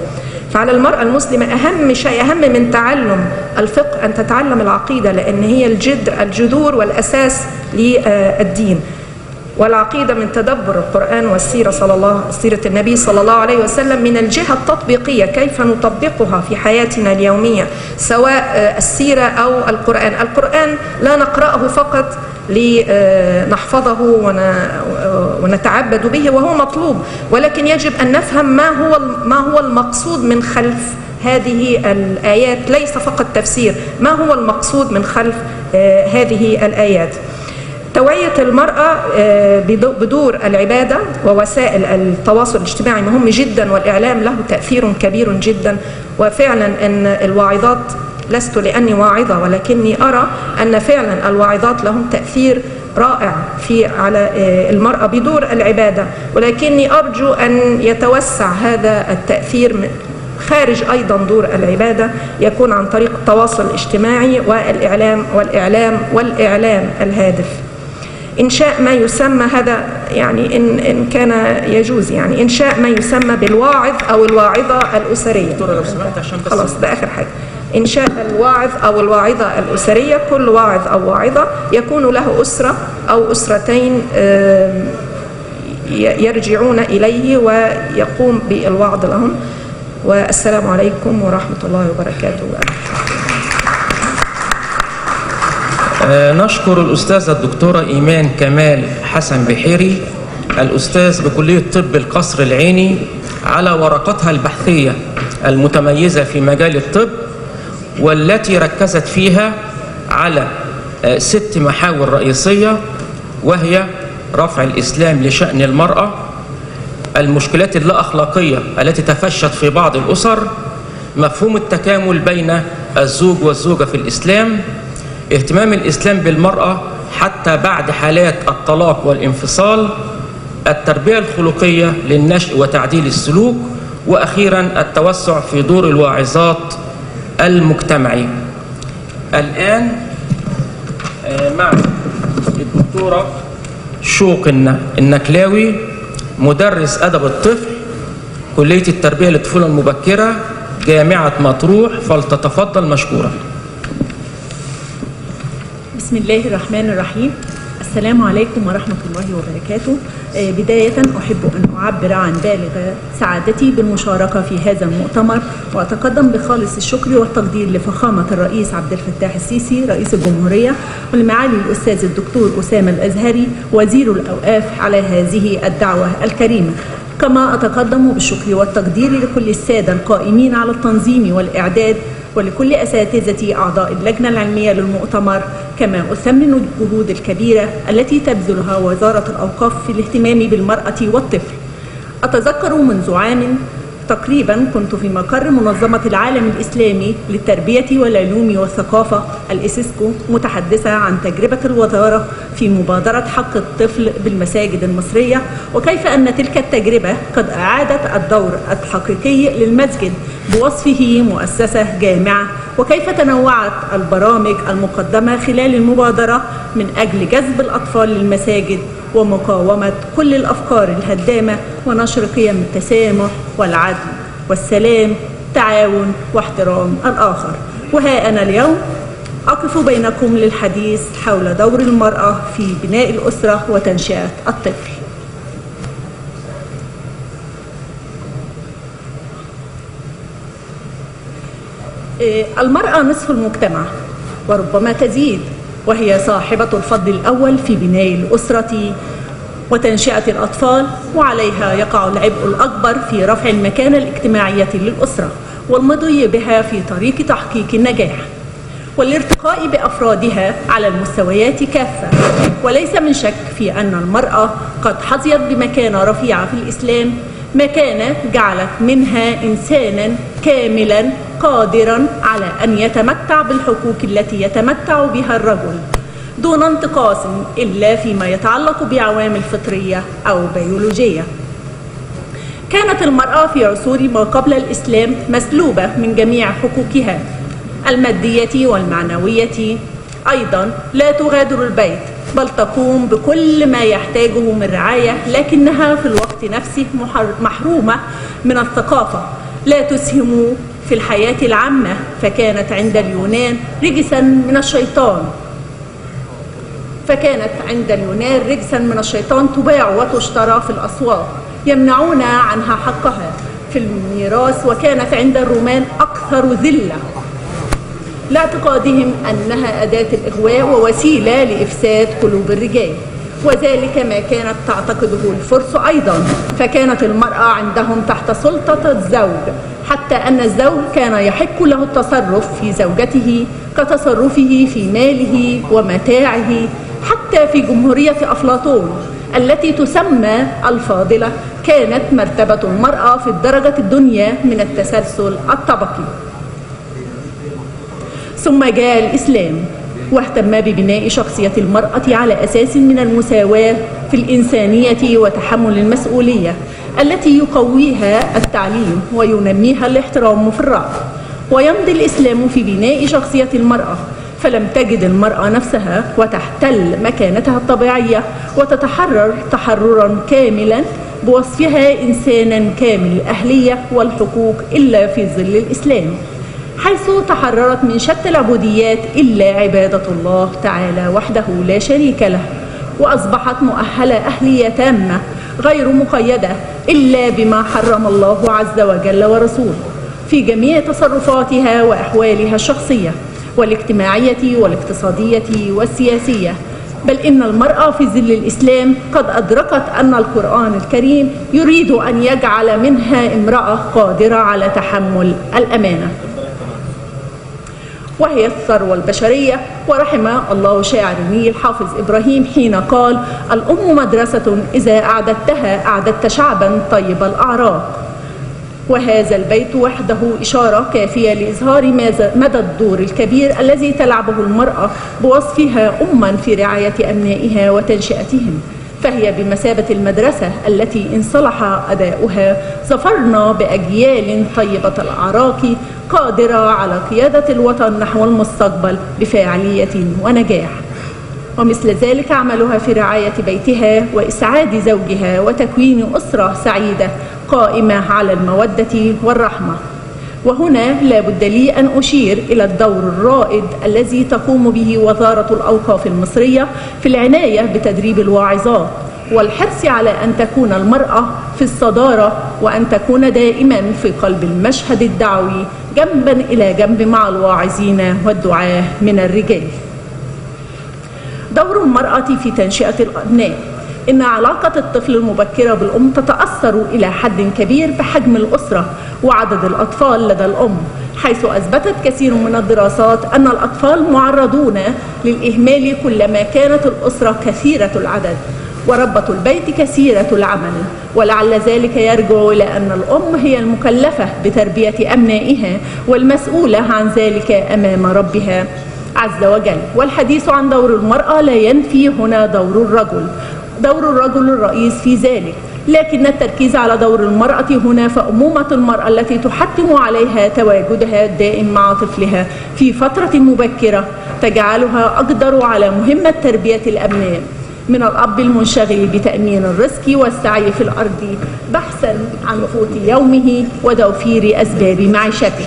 فعلى المرأة المسلمة أهم شيء، أهم من تعلم الفقه أن تتعلم العقيدة، لأن هي الجذر الجذور والأساس للدين. والعقيدة من تدبر القرآن والسيرة صلى الله سيرة النبي صلى الله عليه وسلم من الجهة التطبيقية، كيف نطبقها في حياتنا اليومية، سواء السيرة أو القرآن. القرآن لا نقرأه فقط لنحفظه ونتعبد به وهو مطلوب، ولكن يجب أن نفهم ما هو ما هو المقصود من خلف هذه الآيات، ليس فقط تفسير، ما هو المقصود من خلف هذه الآيات. توعية المرأة بدور العبادة ووسائل التواصل الاجتماعي مهم جدا، والإعلام له تأثير كبير جدا. وفعلا أن الواعظات، لست لأني واعظة ولكني أرى أن فعلا الواعظات لهم تأثير رائع في على المرأة بدور العبادة، ولكني أرجو أن يتوسع هذا التأثير خارج أيضا دور العبادة، يكون عن طريق التواصل الاجتماعي والإعلام والإعلام والإعلام الهادف. إنشاء ما يسمى، هذا يعني إن, إن كان يجوز، يعني إنشاء ما يسمى بالواعظ أو الواعظة الأسرية. خلاص ده آخر حاجة. إنشاء الواعظ أو الواعظة الأسرية، كل واعظ أو واعظة يكون له أسرة أو أسرتين يرجعون إليه ويقوم بالوعظ لهم. والسلام عليكم ورحمة الله وبركاته. نشكر الأستاذة الدكتورة إيمان كمال حسن بحيري، الأستاذ بكلية طب القصر العيني، على ورقتها البحثية المتميزة في مجال الطب، والتي ركزت فيها على ست محاور رئيسية، وهي رفع الإسلام لشأن المرأة، المشكلات اللا أخلاقية التي تفشت في بعض الأسر، مفهوم التكامل بين الزوج والزوجة في الإسلام، اهتمام الإسلام بالمرأة حتى بعد حالات الطلاق والانفصال، التربية الخلقية للنشء وتعديل السلوك، وأخيرا التوسع في دور الواعظات المجتمعي. الآن مع الدكتورة شوق النكلاوي، مدرس أدب الطفل، كلية التربية للطفولة المبكرة، جامعة مطروح، فلتتفضل مشكورة. بسم الله الرحمن الرحيم. السلام عليكم ورحمة الله وبركاته. بداية أحب أن أعبر عن بالغ سعادتي بالمشاركة في هذا المؤتمر، وأتقدم بخالص الشكر والتقدير لفخامة الرئيس عبد الفتاح السيسي رئيس الجمهورية، ولمعالي الأستاذ الدكتور أسامة الأزهري وزير الأوقاف على هذه الدعوة الكريمة. كما أتقدم بالشكر والتقدير لكل السادة القائمين على التنظيم والإعداد، ولكل أساتذة أعضاء اللجنة العلمية للمؤتمر، كما أثمن الجهود الكبيرة التي تبذلها وزارة الأوقاف في الاهتمام بالمرأة والطفل. أتذكر منذ عام تقريبا كنت في مقر منظمة العالم الإسلامي للتربية والعلوم والثقافة الإسيسكو، متحدثة عن تجربة الوزارة في مبادرة حق الطفل بالمساجد المصرية، وكيف أن تلك التجربة قد أعادت الدور الحقيقي للمسجد بوصفه مؤسسة جامعة، وكيف تنوعت البرامج المقدمة خلال المبادرة من أجل جذب الأطفال للمساجد ومقاومة كل الأفكار الهدامة ونشر قيم التسامح والعدل والسلام، تعاون واحترام الآخر. وها أنا اليوم أقف بينكم للحديث حول دور المرأة في بناء الأسرة وتنشئة الطفل. المرأة نصف المجتمع وربما تزيد، وهي صاحبة الفضل الأول في بناء الأسرة وتنشئة الأطفال، وعليها يقع العبء الأكبر في رفع المكانة الاجتماعية للأسرة والمضي بها في طريق تحقيق النجاح والارتقاء بأفرادها على المستويات كافة. وليس من شك في أن المرأة قد حظيت بمكانة رفيعة في الإسلام، مكانة جعلت منها إنسانا كاملا قادرا على أن يتمتع بالحقوق التي يتمتع بها الرجل دون انتقاص إلا فيما يتعلق بعوامل فطرية أو بيولوجية. كانت المرأة في عصور ما قبل الإسلام مسلوبة من جميع حقوقها المادية والمعنوية، أيضا لا تغادر البيت بل تقوم بكل ما يحتاجه من رعاية، لكنها في الوقت نفسه محرومة من الثقافة لا تسهم في الحياة العامة، فكانت عند اليونان رجسا من الشيطان فكانت عند اليونان رجسا من الشيطان تباع وتشترى في الأسواق يمنعون عنها حقها في الميراث، وكانت عند الرومان أكثر ذلة لاعتقادهم أنها أداة الإغواء ووسيلة لإفساد قلوب الرجال، وذلك ما كانت تعتقده الفرس أيضا، فكانت المرأة عندهم تحت سلطة الزوج، حتى أن الزوج كان يحق له التصرف في زوجته كتصرفه في ماله ومتاعه. حتى في جمهورية أفلاطون التي تسمى الفاضلة كانت مرتبة المرأة في الدرجة الدنيا من التسلسل الطبقي. ثم جاء الإسلام واهتم ببناء شخصية المرأة على أساس من المساواة في الإنسانية وتحمل المسؤولية التي يقويها التعليم وينميها الاحترام في الرأي. ويمضي الإسلام في بناء شخصية المرأة، فلم تجد المرأة نفسها وتحتل مكانتها الطبيعية وتتحرر تحررا كاملا بوصفها إنسانا كامل الأهلية والحقوق إلا في ظل الإسلام، حيث تحررت من شتى العبوديات إلا عبادة الله تعالى وحده لا شريك له، وأصبحت مؤهلة أهلية تامة غير مقيدة إلا بما حرم الله عز وجل ورسوله في جميع تصرفاتها وأحوالها الشخصية والاجتماعية والاقتصادية والسياسية. بل إن المرأة في ظل الإسلام قد أدركت أن القرآن الكريم يريد أن يجعل منها امرأة قادرة على تحمل الأمانة، وهي الثروة البشرية. ورحم الله شاعر النيل حافظ إبراهيم حين قال: الأم مدرسة إذا أعددتها أعددت شعبا طيب الأعراق. وهذا البيت وحده إشارة كافية لإظهار مدى الدور الكبير الذي تلعبه المرأة بوصفها أما في رعاية أبنائها وتنشئتهم، فهي بمثابة المدرسة التي إن صلح أداؤها ظفرنا بأجيال طيبة الأعراق قادرة على قيادة الوطن نحو المستقبل بفاعلية ونجاح. ومثل ذلك عملها في رعاية بيتها وإسعاد زوجها وتكوين أسرة سعيدة قائمة على المودة والرحمة. وهنا لا بد لي أن أشير إلى الدور الرائد الذي تقوم به وزارة الأوقاف المصرية في العناية بتدريب الواعظات والحرص على أن تكون المرأة في الصدارة، وأن تكون دائما في قلب المشهد الدعوي جنبا إلى جنب مع الواعظين والدعاة من الرجال. دور المرأة في تنشئة الأبناء. إن علاقة الطفل المبكرة بالأم تتأثر إلى حد كبير بحجم الأسرة وعدد الأطفال لدى الأم، حيث أثبتت كثير من الدراسات أن الأطفال معرضون للإهمال كلما كانت الأسرة كثيرة العدد وربة البيت كثيرة العمل. ولعل ذلك يرجع إلى أن الأم هي المكلفة بتربية أبنائها والمسؤولة عن ذلك أمام ربها عز وجل. والحديث عن دور المرأة لا ينفي هنا دور الرجل دور الرجل الرئيس في ذلك، لكن التركيز على دور المرأة هنا فأمومة المرأة التي تحتم عليها تواجدها الدائم مع طفلها في فترة مبكرة تجعلها أقدر على مهمة تربية الأبناء من الأب المنشغل بتأمين الرزق والسعي في الأرض بحثا عن قوت يومه وتوفير أسباب معيشته.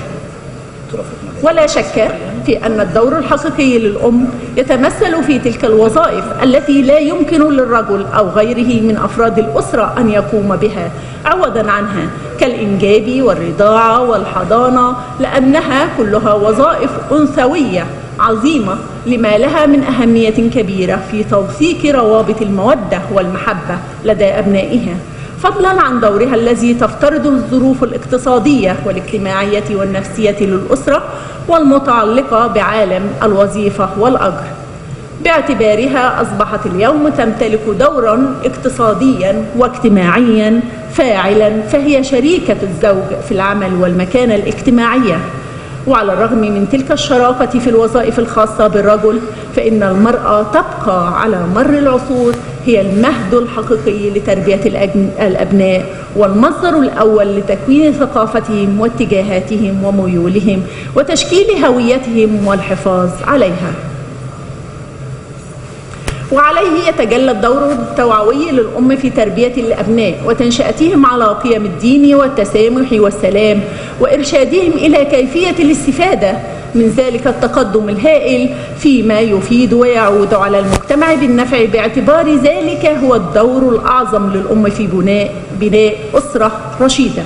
ولا شك في أن الدور الحقيقي للأم يتمثل في تلك الوظائف التي لا يمكن للرجل أو غيره من أفراد الأسرة أن يقوم بها عوضا عنها، كالإنجاب والرضاعة والحضانة، لأنها كلها وظائف أنثوية عظيمة لما لها من أهمية كبيرة في توثيق روابط المودة والمحبة لدى أبنائها، فضلا عن دورها الذي تفترض الظروف الاقتصادية والاجتماعية والنفسية للأسرة والمتعلقة بعالم الوظيفة والأجر، باعتبارها أصبحت اليوم تمتلك دورا اقتصاديا واجتماعيا فاعلا، فهي شريكة الزوج في العمل والمكانة الاجتماعية. وعلى الرغم من تلك الشراكة في الوظائف الخاصة بالرجل، فإن المرأة تبقى على مر العصور هي المهد الحقيقي لتربية الأبناء والمصدر الأول لتكوين ثقافتهم واتجاهاتهم وميولهم وتشكيل هويتهم والحفاظ عليها. وعليه يتجلى الدور التوعوي للأم في تربية الأبناء وتنشئتهم على قيم الدين والتسامح والسلام، وإرشادهم إلى كيفية الاستفادة من ذلك التقدم الهائل فيما يفيد ويعود على المجتمع بالنفع، باعتبار ذلك هو الدور الأعظم للأم في بناء بناء أسرة رشيدة.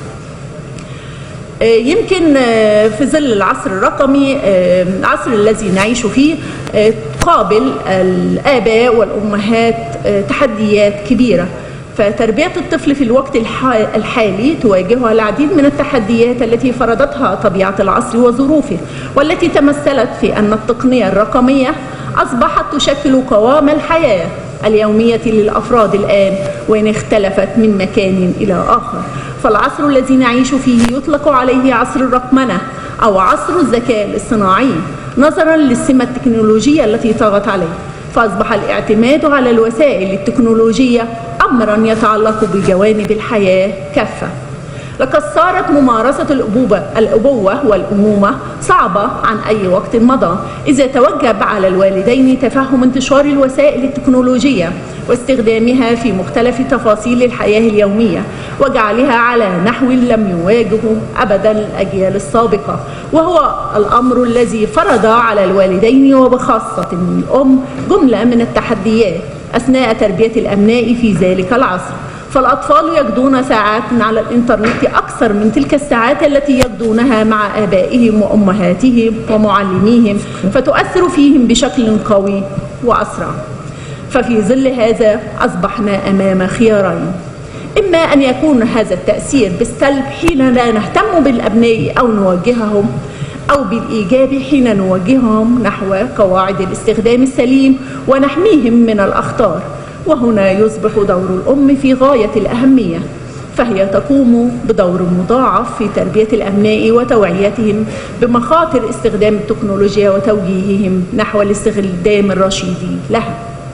يمكن في ظل العصر الرقمي، العصر الذي نعيش فيه، قابل الآباء والأمهات تحديات كبيرة، فتربية الطفل في الوقت الحالي تواجهها العديد من التحديات التي فرضتها طبيعة العصر وظروفه، والتي تمثلت في أن التقنية الرقمية أصبحت تشكل قوام الحياة اليومية للأفراد الآن، وإن اختلفت من مكان إلى آخر. فالعصر الذي نعيش فيه يطلق عليه عصر الرقمنة أو عصر الذكاء الاصطناعي نظرا للسمة التكنولوجية التي طغت عليه، فأصبح الاعتماد على الوسائل التكنولوجية أمرا يتعلق بجوانب الحياة كافة. لقد صارت ممارسة الأبوة, الأبوة والأمومة صعبة عن أي وقت مضى، إذا توجب على الوالدين تفهم انتشار الوسائل التكنولوجية واستخدامها في مختلف تفاصيل الحياة اليومية، وجعلها على نحو لم يواجهه أبدا الأجيال السابقة، وهو الأمر الذي فرض على الوالدين وبخاصة الأم جملة من التحديات أثناء تربية الأبناء في ذلك العصر. فالأطفال يقضون ساعات على الإنترنت أكثر من تلك الساعات التي يقضونها مع آبائهم وأمهاتهم ومعلميهم، فتؤثر فيهم بشكل قوي وأسرع. ففي ظل هذا أصبحنا أمام خيارين: إما أن يكون هذا التأثير بالسلب حين لا نهتم بالأبناء أو نوجههم، أو بالإيجاب حين نوجههم نحو قواعد الاستخدام السليم ونحميهم من الأخطار. وهنا يصبح دور الأم في غاية الأهمية، فهي تقوم بدور مضاعف في تربية الأبناء وتوعيتهم بمخاطر استخدام التكنولوجيا وتوجيههم نحو الاستخدام الرشيد لها.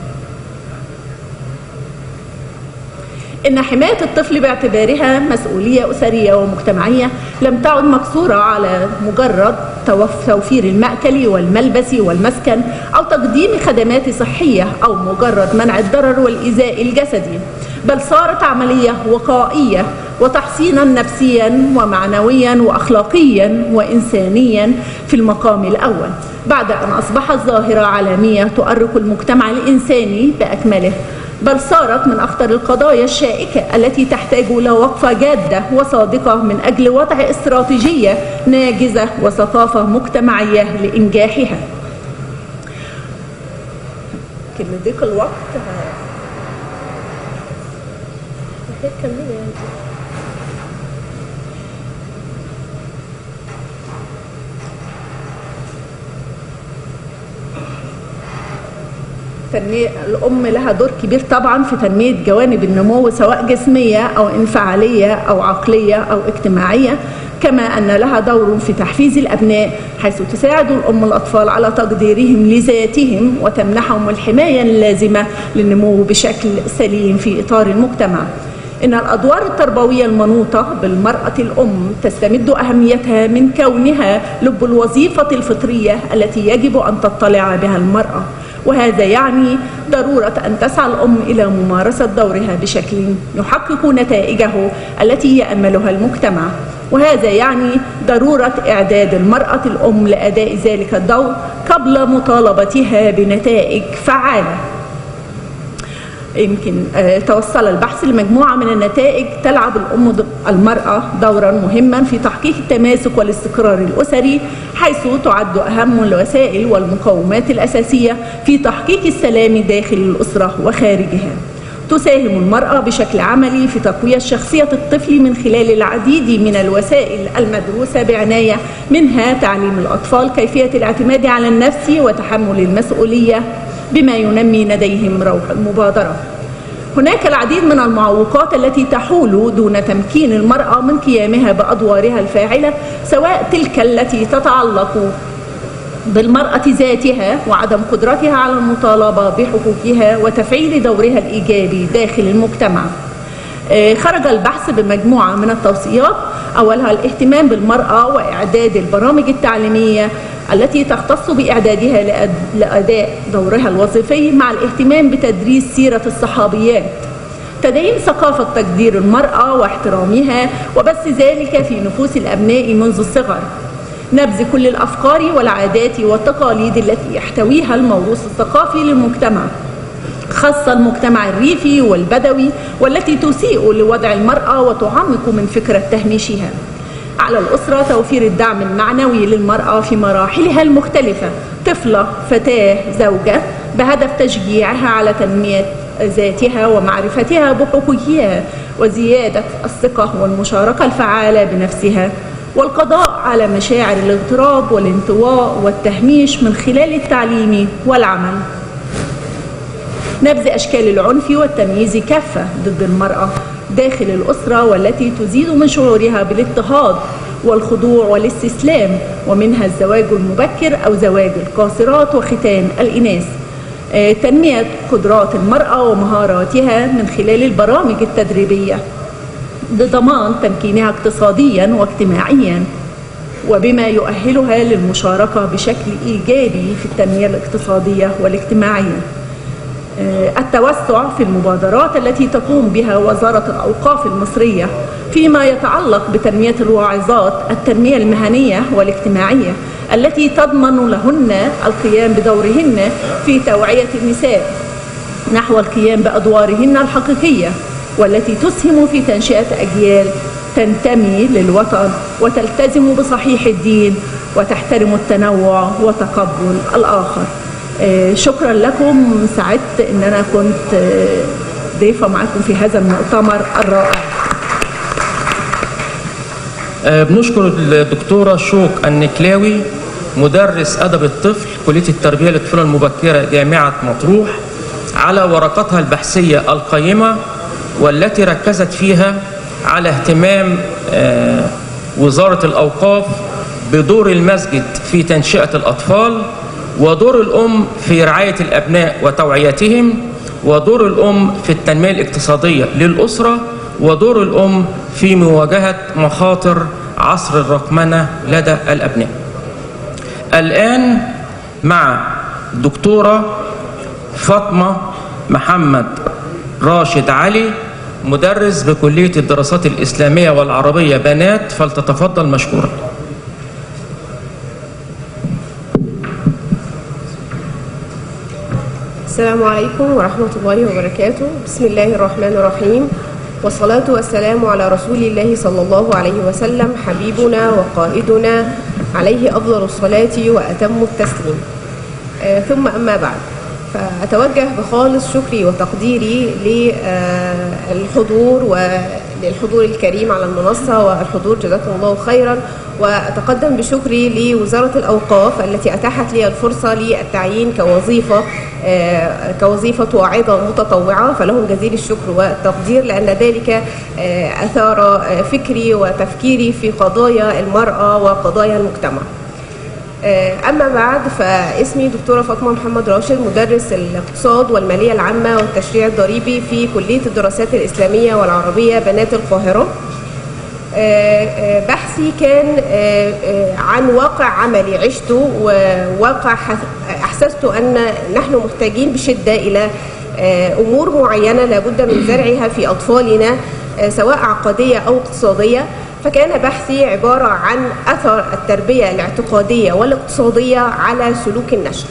إن حماية الطفل باعتبارها مسؤولية أسرية ومجتمعية لم تعد مقصورة على مجرد توفير المأكل والملبس والمسكن أو تقديم خدمات صحية أو مجرد منع الضرر والإيذاء الجسدي، بل صارت عملية وقائية وتحصينا نفسيا ومعنويا وأخلاقيا وإنسانيا في المقام الأول، بعد أن أصبحت ظاهرة عالمية تؤرق المجتمع الإنساني بأكمله، بل صارت من أخطر القضايا الشائكة التي تحتاج إلى وقفة جادة وصادقة من أجل وضع استراتيجية ناجزة وثقافة مجتمعية لإنجاحها. يمكن لضيق الوقت تنمية الأم لها دور كبير طبعا في تنمية جوانب النمو، سواء جسمية أو انفعالية أو عقلية أو اجتماعية، كما أن لها دور في تحفيز الأبناء، حيث تساعد الأم الأطفال على تقديرهم لذاتهم وتمنحهم الحماية اللازمة للنمو بشكل سليم في إطار المجتمع. إن الأدوار التربوية المنوطة بالمرأة الأم تستمد أهميتها من كونها لب الوظيفة الفطرية التي يجب أن تطلع بها المرأة، وهذا يعني ضرورة أن تسعى الأم إلى ممارسة دورها بشكل يحقق نتائجه التي يأملها المجتمع، وهذا يعني ضرورة إعداد المرأة الأم لأداء ذلك الدور قبل مطالبتها بنتائج فعالة. يمكن توصل البحث لمجموعة من النتائج تلعب الأم المرأة دورا مهما في تحقيق التماسك والاستقرار الأسري، حيث تعد أهم الوسائل والمقومات الأساسية في تحقيق السلام داخل الأسرة وخارجها. تساهم المرأة بشكل عملي في تقوية شخصية الطفل من خلال العديد من الوسائل المدروسة بعناية، منها تعليم الأطفال كيفية الاعتماد على النفس وتحمل المسؤولية بما ينمي لديهم روح المبادرة. هناك العديد من المعوقات التي تحول دون تمكين المرأة من قيامها بأدوارها الفاعلة، سواء تلك التي تتعلق بالمرأة ذاتها وعدم قدرتها على المطالبة بحقوقها وتفعيل دورها الإيجابي داخل المجتمع. خرج البحث بمجموعة من التوصيات أولها الاهتمام بالمرأة وإعداد البرامج التعليمية التي تختص بإعدادها لأداء دورها الوظيفي، مع الاهتمام بتدريس سيرة الصحابيات، تدعيم ثقافة تقدير المرأة واحترامها وبث ذلك في نفوس الأبناء منذ الصغر، نبذ كل الأفكار والعادات والتقاليد التي يحتويها الموروث الثقافي للمجتمع، خاصة المجتمع الريفي والبدوي، والتي تسيء لوضع المرأة وتعمق من فكرة تهميشها. على الأسرة توفير الدعم المعنوي للمرأة في مراحلها المختلفة، طفلة، فتاة، زوجة، بهدف تشجيعها على تنمية ذاتها ومعرفتها بحقوقها وزيادة الثقة والمشاركة الفعالة بنفسها، والقضاء على مشاعر الاغتراب والانطواء والتهميش من خلال التعليم والعمل. نبذ أشكال العنف والتمييز كافة ضد المرأة داخل الأسرة، والتي تزيد من شعورها بالاضطهاد والخضوع والاستسلام، ومنها الزواج المبكر أو زواج القاصرات وختان الإناث. تنمية قدرات المرأة ومهاراتها من خلال البرامج التدريبية لضمان تمكينها اقتصاديا واجتماعيا، وبما يؤهلها للمشاركة بشكل إيجابي في التنمية الاقتصادية والاجتماعية. التوسع في المبادرات التي تقوم بها وزارة الأوقاف المصرية فيما يتعلق بتنمية الواعظات، التنمية المهنية والاجتماعية التي تضمن لهن القيام بدورهن في توعية النساء نحو القيام بأدوارهن الحقيقية، والتي تسهم في تنشئة أجيال تنتمي للوطن وتلتزم بصحيح الدين وتحترم التنوع وتقبل الآخر. شكرا لكم، سعدت ان انا كنت ضيفة معكم في هذا المؤتمر الرائع. بنشكر الدكتورة شوق النكلاوي، مدرس أدب الطفل كلية التربية للطفولة المبكرة جامعة مطروح، على ورقتها البحثية القيمة، والتي ركزت فيها على اهتمام وزارة الأوقاف بدور المسجد في تنشئة الأطفال، ودور الأم في رعاية الأبناء وتوعيتهم، ودور الأم في التنمية الاقتصادية للأسرة، ودور الأم في مواجهة مخاطر عصر الرقمنة لدى الأبناء. الآن مع الدكتورة فاطمة محمد راشد علي، مدرس بكلية الدراسات الإسلامية والعربية بنات، فلتتفضل مشكورا. السلام عليكم ورحمة الله وبركاته. بسم الله الرحمن الرحيم، والصلاة والسلام على رسول الله صلى الله عليه وسلم، حبيبنا وقائدنا، عليه أفضل الصلاة وأتم التسليم. آه ثم أما بعد، فأتوجه بخالص شكري وتقديري للحضور وللحضور الكريم على المنصة والحضور جزاكم الله خيرا، وأتقدم بشكري لوزارة الأوقاف التي أتاحت لي الفرصة للتعيين كوظيفة كوظيفة واعظة متطوعة، فلهم جزيل الشكر والتقدير، لأن ذلك أثار فكري وتفكيري في قضايا المرأة وقضايا المجتمع. أما بعد، فاسمي دكتورة فاطمة محمد راشد، مدرس الاقتصاد والمالية العامة والتشريع الضريبي في كلية الدراسات الإسلامية والعربية بنات القاهرة. بحثي كان عن واقع عملي عشته، وواقع أحسست أن نحن محتاجين بشدة إلى أمور معينة لابد من زرعها في أطفالنا، سواء عقدية أو اقتصادية. فكان بحثي عبارة عن أثر التربية الاعتقادية والاقتصادية على سلوك النشء.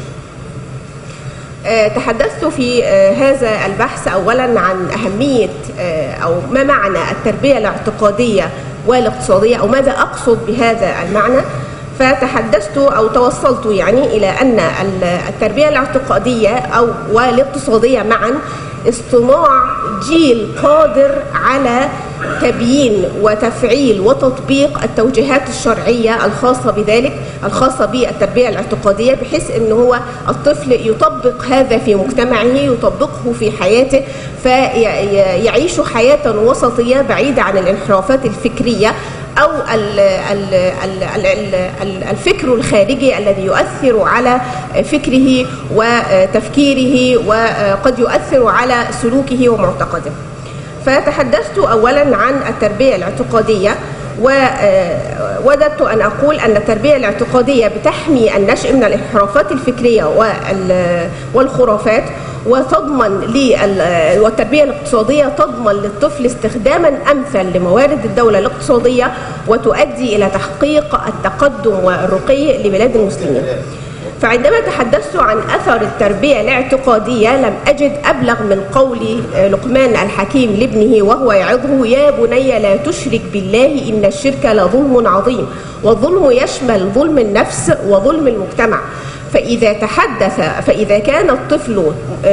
تحدثت في هذا البحث أولا عن أهمية أو ما معنى التربية الاعتقادية والاقتصادية، أو ماذا أقصد بهذا المعنى. فتحدثت أو توصلت يعني إلى أن التربية الاعتقادية أو والاقتصادية معا اصطناع جيل قادر على تبيين وتفعيل وتطبيق التوجيهات الشرعية الخاصة بذلك، الخاصة بالتربية الاعتقادية، بحيث أن هو الطفل يطبق هذا في مجتمعه، يطبقه في حياته، فيعيش حياة وسطية بعيدة عن الانحرافات الفكرية أو الفكر الخارجي الذي يؤثر على فكره وتفكيره وقد يؤثر على سلوكه ومعتقده. فتحدثت أولا عن التربية الاعتقادية، ووددت أن أقول أن التربية الاعتقادية بتحمي النشء من الانحرافات الفكرية والخرافات، وتضمن والتربية الاقتصادية تضمن للطفل استخداما أمثل لموارد الدولة الاقتصادية، وتؤدي إلى تحقيق التقدم والرقي لبلاد المسلمين. فعندما تحدثت عن أثر التربية الاعتقادية لم أجد أبلغ من قول لقمان الحكيم لابنه وهو يعظه: يا بني لا تشرك بالله إن الشرك لظلم عظيم، والظلم يشمل ظلم النفس وظلم المجتمع. فإذا تحدث فإذا كان الطفل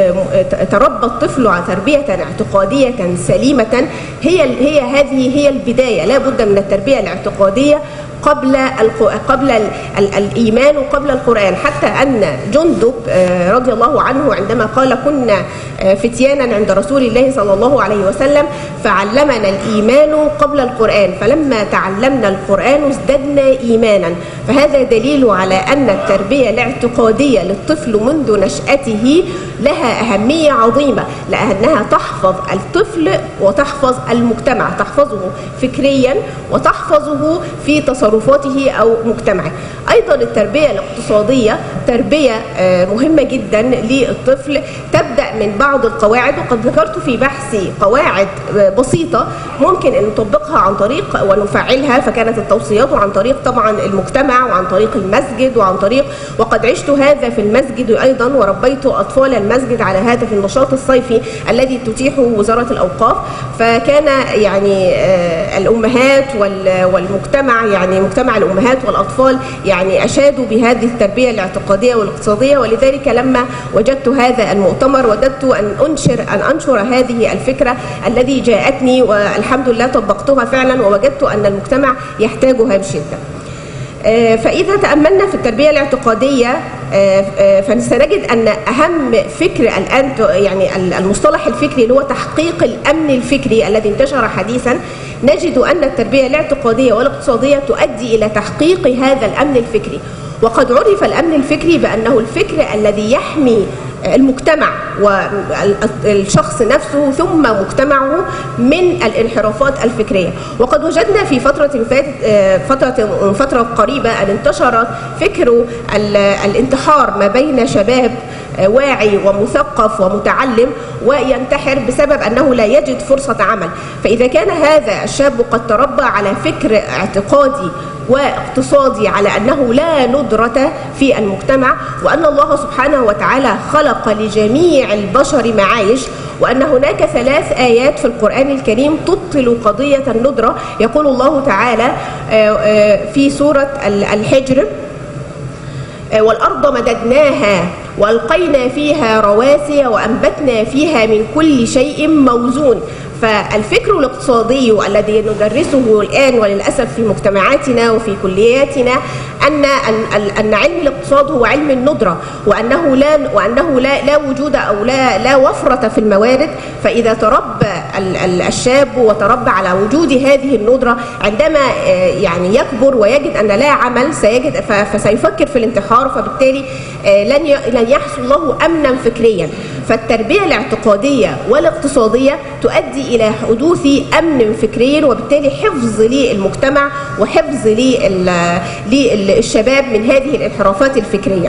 تربى الطفل على تربية اعتقادية سليمة، هي هي هذه هي البداية. لا بد من التربية الاعتقادية قبل قبل الإيمان وقبل القرآن. حتى أن جندب رضي الله عنه عندما قال: كنا فتيانا عند رسول الله صلى الله عليه وسلم فعلمنا الإيمان قبل القرآن، فلما تعلمنا القرآن ازددنا إيمانا. فهذا دليل على أن التربية الاعتقادية للطفل منذ نشأته لها أهمية عظيمة، لأنها تحفظ الطفل وتحفظ المجتمع، تحفظه فكريا وتحفظه في تصرفاته أو مجتمعه. أيضا التربية الاقتصادية تربية مهمة جدا للطفل، تبدأ من بعض القواعد، وقد ذكرت في بحثي قواعد بسيطة ممكن أن نطبقها عن طريق ونفعلها، فكانت التوصيات عن طريق طبعا المجتمع وعن طريق المسجد وعن طريق، وقد عشت هذا في المسجد أيضا، وربيت أطفال المسجد على هذا في النشاط الصيفي الذي تتيحه وزارة الأوقاف. فكان يعني الأمهات والمجتمع، يعني مجتمع الأمهات والأطفال يعني أشادوا بهذه التربية الاعتقادية والاقتصادية. ولذلك لما وجدت هذا المؤتمر وددت أن أنشر أن أنشر هذه الفكرة الذي جاءتني، والحمد لله طبقتها فعلا ووجدت أن المجتمع يحتاجها بشدة. فإذا تأملنا في التربية الاعتقادية فسنجد أن أهم فكر الآن، يعني المصطلح الفكري اللي هو تحقيق الأمن الفكري الذي انتشر حديثا، نجد أن التربية الاعتقادية والاقتصادية تؤدي إلى تحقيق هذا الأمن الفكري. وقد عرف الأمن الفكري بأنه الفكر الذي يحمي المجتمع والشخص نفسه ثم مجتمعه من الانحرافات الفكرية. وقد وجدنا في فترة فترة فترة قريبة أن انتشر فكر الانتحار ما بين شباب واعي ومثقف ومتعلم وينتحر بسبب أنه لا يجد فرصة عمل. فإذا كان هذا الشاب قد تربى على فكر اعتقادي واقتصادي على أنه لا ندرة في المجتمع، وأن الله سبحانه وتعالى خلق لجميع البشر معايش، وأن هناك ثلاث آيات في القرآن الكريم تبطل قضية الندرة. يقول الله تعالى في سورة الحجر: والأرض مددناها وألقينا فيها رواسي وأنبتنا فيها من كل شيء موزون. فالفكر الاقتصادي الذي ندرسه الآن وللأسف في مجتمعاتنا وفي كلياتنا أن أن علم الاقتصاد هو علم الندرة، وأنه لا وأنه لا لا وجود أو لا لا وفرة في الموارد. فإذا تربى الشاب وتربى على وجود هذه الندرة، عندما يعني يكبر ويجد أن لا عمل سيجد فسيفكر في الانتحار، فبالتالي لن لن يحصل له أمنا فكريا. فالتربية الاعتقادية والاقتصادية تؤدي إلى حدوث أمن فكري، وبالتالي حفظ للمجتمع وحفظ للشباب من هذه الانحرافات الفكرية.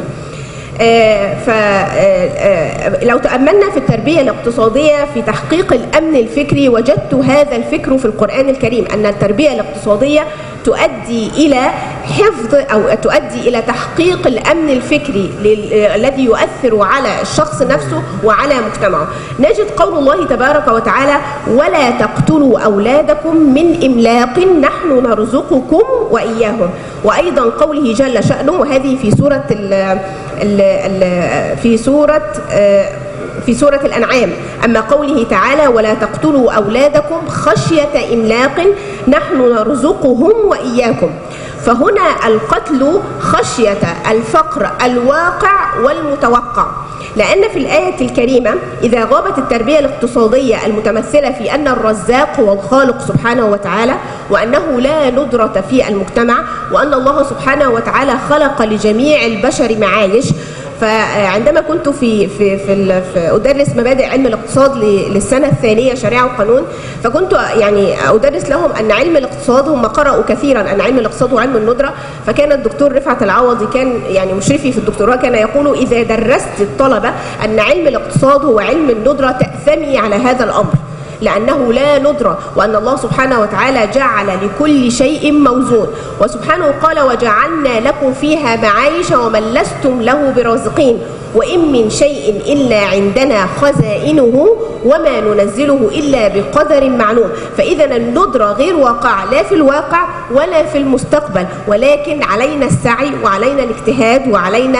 فلو تأملنا في التربية الاقتصادية في تحقيق الأمن الفكري، وجدت هذا الفكر في القرآن الكريم، أن التربية الاقتصادية تؤدي إلى حفظ أو تؤدي إلى تحقيق الأمن الفكري الذي يؤثر على الشخص نفسه وعلى مجتمعه. نجد قول الله تبارك وتعالى: ولا تقتلوا أولادكم من إملاق نحن نرزقكم وإياهم. وأيضا قوله جل شأنه، وهذه في سورة ال ال ال في سورة في سورة الأنعام. أما قوله تعالى: ولا تقتلوا أولادكم خشية إملاق نحن نرزقهم وإياكم. فهنا القتل خشية الفقر الواقع والمتوقع، لأن في الآية الكريمة إذا غابت التربية الاقتصادية المتمثلة في أن الرزاق هو الخالق سبحانه وتعالى، وأنه لا ندرة في المجتمع، وأن الله سبحانه وتعالى خلق لجميع البشر معايش، فعندما كنت في في في, في ادرس مبادئ علم الاقتصاد للسنه الثانيه شريعه وقانون، فكنت يعني ادرس لهم ان علم الاقتصاد، هم قرأوا كثيرا ان علم الاقتصاد وعلم الندره، فكان الدكتور رفعت العوضي كان يعني مشرفي في الدكتوراه كان يقول اذا درست الطلبه ان علم الاقتصاد هو علم الندره تأثمي على هذا الامر، لأنه لا ندرة، وأن الله سبحانه وتعالى جعل لكل شيء موزون، وسبحانه قال وجعلنا لكم فيها معايش ومن لستم له برازقين وإن من شيء إلا عندنا خزائنه وما ننزله إلا بقدر معلوم. فإذا الندرة غير واقعة لا في الواقع ولا في المستقبل، ولكن علينا السعي وعلينا الاجتهاد وعلينا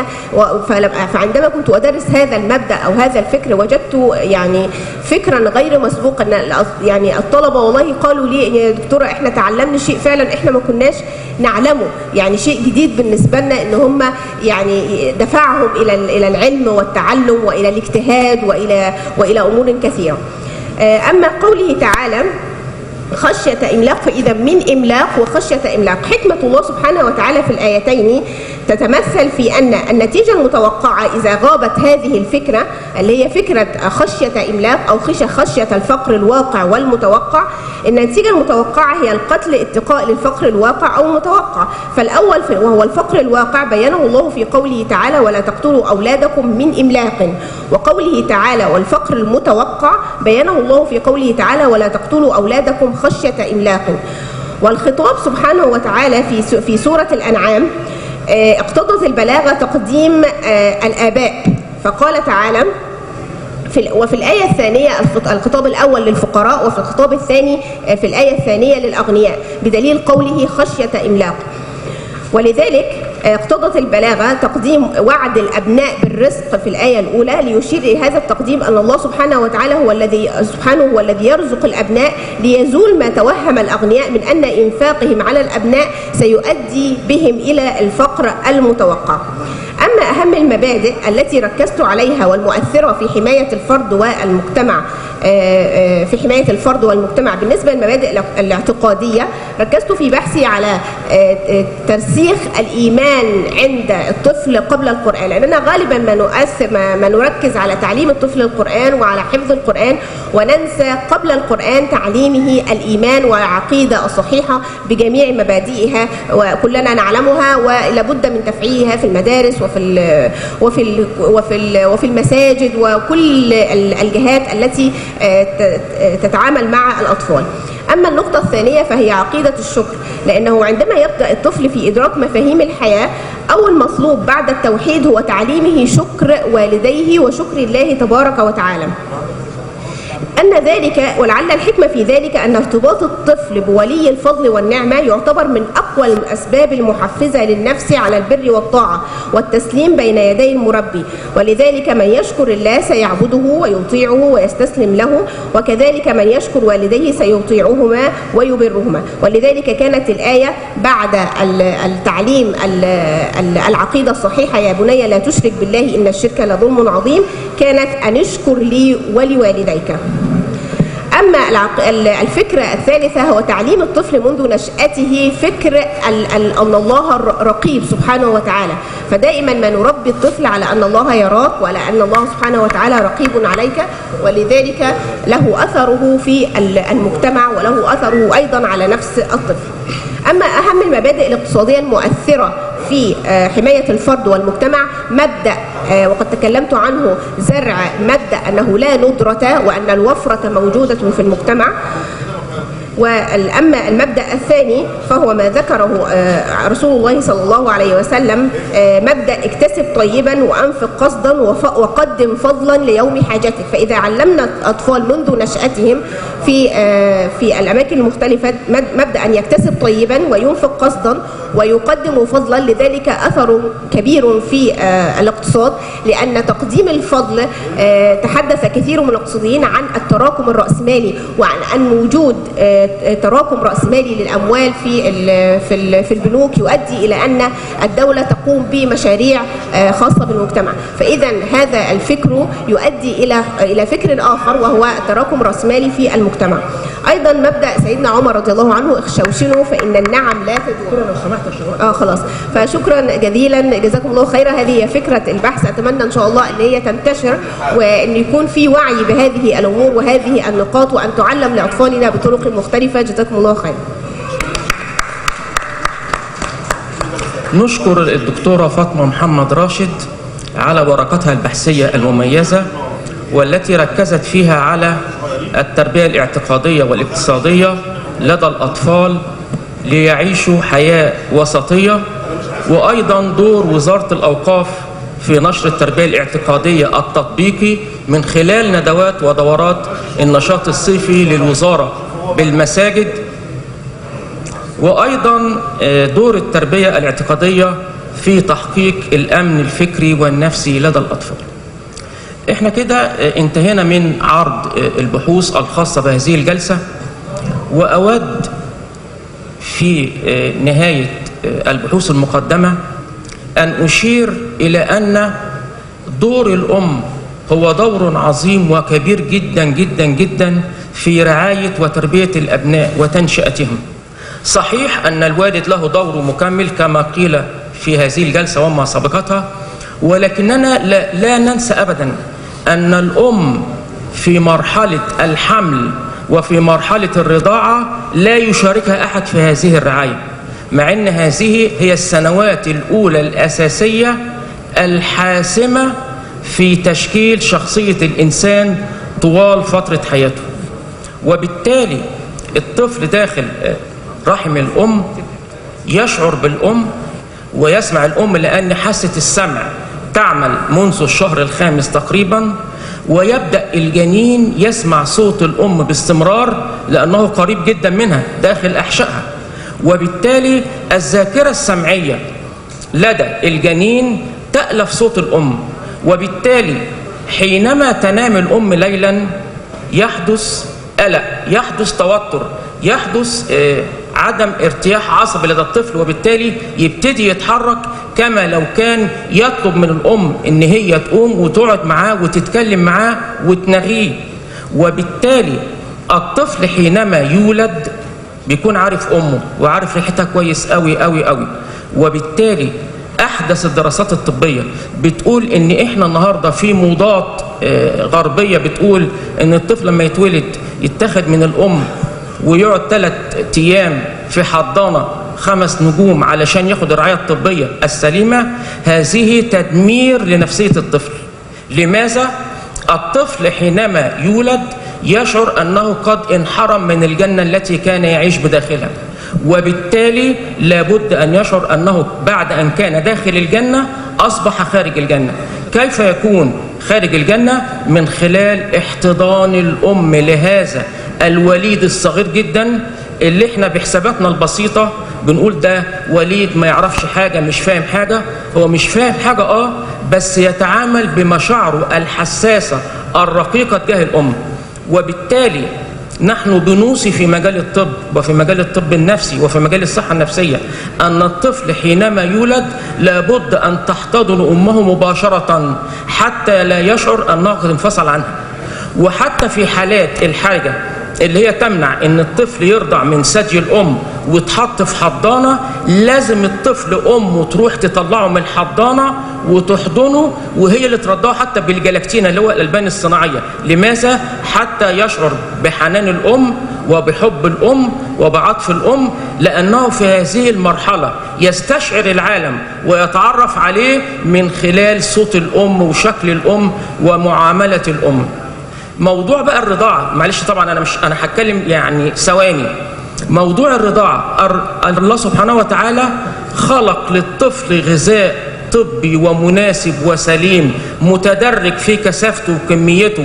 فعندما كنت أدرس هذا المبدأ أو هذا الفكر وجدت يعني فكرا غير مسبوق، أن يعني الطلبة والله قالوا لي يا دكتورة احنا تعلمنا شيء فعلا احنا ما كناش نعلمه، يعني شيء جديد بالنسبة لنا، ان هم يعني دفعهم الى الى العلم والتعلم والى الاجتهاد والى والى امور كثيرة. اما قوله تعالى خشية إملاق، فإذا من إملاق وخشية إملاق، حكمة الله سبحانه وتعالى في الآيتين تتمثل في أن النتيجة المتوقعة إذا غابت هذه الفكرة اللي هي فكرة خشية إملاق أو خشية خشية الفقر الواقع والمتوقع، النتيجة المتوقعة هي القتل اتقاء للفقر الواقع أو المتوقع. فالأول وهو الفقر الواقع بينه الله في قوله تعالى ولا تقتلوا أولادكم من إملاق، وقوله تعالى والفقر المتوقع بينه الله في قوله تعالى ولا تقتلوا أولادكم خشية إملاق. والخطاب سبحانه وتعالى في في سورة الأنعام اقتضت البلاغة تقديم الآباء، فقال تعالى في وفي الآية الثانية الخطاب الأول للفقراء وفي الخطاب الثاني في الآية الثانية للأغنياء بدليل قوله خشية إملاق. ولذلك اقتضت البلاغة تقديم وعد الأبناء بالرزق في الآية الأولى ليشير إلى هذا التقديم أن الله سبحانه وتعالى هو الذي سبحانه هو الذي يرزق الأبناء ليزول ما توهم الأغنياء من أن إنفاقهم على الأبناء سيؤدي بهم إلى الفقر المتوقع. أما أهم المبادئ التي ركزت عليها والمؤثرة في حماية الفرد والمجتمع في حماية الفرد والمجتمع بالنسبة للمبادئ الاعتقادية، ركزت في بحثي على ترسيخ الإيمان عند الطفل قبل القرآن، لأننا غالبا ما نؤثر ما نركز على تعليم الطفل القرآن وعلى حفظ القرآن وننسى قبل القرآن تعليمه الإيمان والعقيدة الصحيحة بجميع مبادئها وكلنا نعلمها ولابد من تفعيلها في المدارس وفي ال وفي ال وفي ال وفي المساجد وكل الجهات التي تتعامل مع الأطفال. أما النقطة الثانية فهي عقيدة الشكر، لأنه عندما يبدأ الطفل في إدراك مفاهيم الحياة أول مطلوب بعد التوحيد هو تعليمه شكر والديه وشكر الله تبارك وتعالى. أن ذلك ولعل الحكمة في ذلك أن ارتباط الطفل بولي الفضل والنعمة يعتبر من أقوى الأسباب المحفزة للنفس على البر والطاعة والتسليم بين يدي المربي، ولذلك من يشكر الله سيعبده ويطيعه ويستسلم له، وكذلك من يشكر والديه سيطيعهما ويبرهما. ولذلك كانت الآية بعد التعليم العقيدة الصحيحة يا بني لا تشرك بالله إن الشرك لظلم عظيم كانت أن اشكر لي ولوالديك. أما الفكرة الثالثة هو تعليم الطفل منذ نشأته فكر أن الله رقيب سبحانه وتعالى، فدائما ما نربي الطفل على أن الله يراك وعلى أن الله سبحانه وتعالى رقيب عليك، ولذلك له أثره في المجتمع وله أثره أيضا على نفس الطفل. أما أهم المبادئ الاقتصادية المؤثرة في حماية الفرد والمجتمع مبدأ وقد تكلمت عنه زرع مبدأ أنه لا ندرة وأن الوفرة موجودة في المجتمع. وأما المبدأ الثاني فهو ما ذكره رسول الله صلى الله عليه وسلم مبدأ اكتسب طيبا وأنفق قصدا وقدم فضلا ليوم حاجتك. فإذا علمنا الأطفال منذ نشأتهم في في الأماكن المختلفة مبدأ أن يكتسب طيبا وينفق قصدا ويقدم فضلا، لذلك أثر كبير في الاقتصاد، لأن تقديم الفضل تحدث كثير من الاقتصاديين عن التراكم الرأسمالي وعن أن وجود تراكم رأسمالي للأموال في في في البنوك يؤدي إلى أن الدولة تقوم بمشاريع خاصة بالمجتمع. فإذا هذا الفكر يؤدي إلى إلى فكر آخر وهو تراكم رأسمالي في المجتمع. أيضا مبدأ سيدنا عمر رضي الله عنه اخشوشنوا فإن النعم لا تدور. لو سمحت يا شباب. اه خلاص، فشكرا جزيلا، جزاكم الله خيرا. هذه هي فكرة البحث، أتمنى إن شاء الله أن هي تنتشر وأن يكون في وعي بهذه الأمور وهذه النقاط وأن تعلم لأطفالنا بطرق مختلفة. جزاكم الله خيرا. نشكر الدكتورة فاطمة محمد راشد على ورقتها البحثية المميزة والتي ركزت فيها على التربية الاعتقادية والاقتصادية لدى الأطفال ليعيشوا حياة وسطية، وأيضا دور وزارة الأوقاف في نشر التربية الاعتقادية التطبيقي من خلال ندوات ودورات النشاط الصيفي للوزارة بالمساجد، وأيضا دور التربية الاعتقادية في تحقيق الأمن الفكري والنفسي لدى الأطفال. احنا كده انتهينا من عرض البحوث الخاصة بهذه الجلسة، وأود في نهاية البحوث المقدمة أن أشير إلى أن دور الأم هو دور عظيم وكبير جدا جدا جدا في رعاية وتربية الأبناء وتنشئتهم. صحيح أن الوالد له دور مكمل كما قيل في هذه الجلسة وما سبقتها، ولكننا لا, لا ننسى أبدا أن الأم في مرحلة الحمل وفي مرحلة الرضاعة لا يشاركها أحد في هذه الرعاية، مع أن هذه هي السنوات الأولى الأساسية الحاسمة في تشكيل شخصية الإنسان طوال فترة حياته. وبالتالي الطفل داخل رحم الأم يشعر بالأم ويسمع الأم، لأن حاسة السمع تعمل منذ الشهر الخامس تقريبا، ويبدأ الجنين يسمع صوت الأم باستمرار لأنه قريب جدا منها داخل أحشائها. وبالتالي الذاكرة السمعية لدى الجنين تألف صوت الأم، وبالتالي حينما تنام الأم ليلا يحدث قلق، يحدث توتر، يحدث آه عدم ارتياح عصبي لدى الطفل، وبالتالي يبتدي يتحرك كما لو كان يطلب من الأم إن هي تقوم وتقعد معاه وتتكلم معاه وتنغيه. وبالتالي الطفل حينما يولد بيكون عارف أمه وعارف ريحتها كويس قوي قوي قوي. وبالتالي أحدث الدراسات الطبية بتقول إن إحنا النهاردة في موضات غربية بتقول إن الطفل لما يتولد يتاخد من الأم ويقعد ثلاث أيام في حضانة خمس نجوم علشان ياخد الرعاية الطبية السليمة. هذه تدمير لنفسية الطفل. لماذا؟ الطفل حينما يولد يشعر أنه قد انحرم من الجنة التي كان يعيش بداخلها، وبالتالي لابد أن يشعر أنه بعد أن كان داخل الجنة أصبح خارج الجنة. كيف يكون خارج الجنة؟ من خلال احتضان الأم لهذا الوليد الصغير جدا اللي احنا بحساباتنا البسيطة بنقول ده وليد ما يعرفش حاجة، مش فاهم حاجة. هو مش فاهم حاجة اه بس يتعامل بمشاعره الحساسة الرقيقة تجاه الأم. وبالتالي نحن بنوصي في مجال الطب وفي مجال الطب النفسي وفي مجال الصحة النفسية أن الطفل حينما يولد لابد أن تحتضن أمه مباشرة حتى لا يشعر أنه قد انفصل عنها. وحتى في حالات الحاجة اللي هي تمنع ان الطفل يرضع من ثدي الام ويتحط في حضانه، لازم الطفل امه تروح تطلعه من الحضانه وتحضنه وهي اللي ترضعه حتى بالجلاكتينه اللي هو الالبان الصناعيه. لماذا؟ حتى يشعر بحنان الام وبحب الام وبعطف الام، لانه في هذه المرحله يستشعر العالم ويتعرف عليه من خلال صوت الام وشكل الام ومعامله الام. موضوع بقى الرضاعة، معلش طبعا أنا مش أنا هتكلم يعني ثواني. موضوع الرضاعة، الله سبحانه وتعالى خلق للطفل غذاء طبي ومناسب وسليم متدرج في كثافته وكميته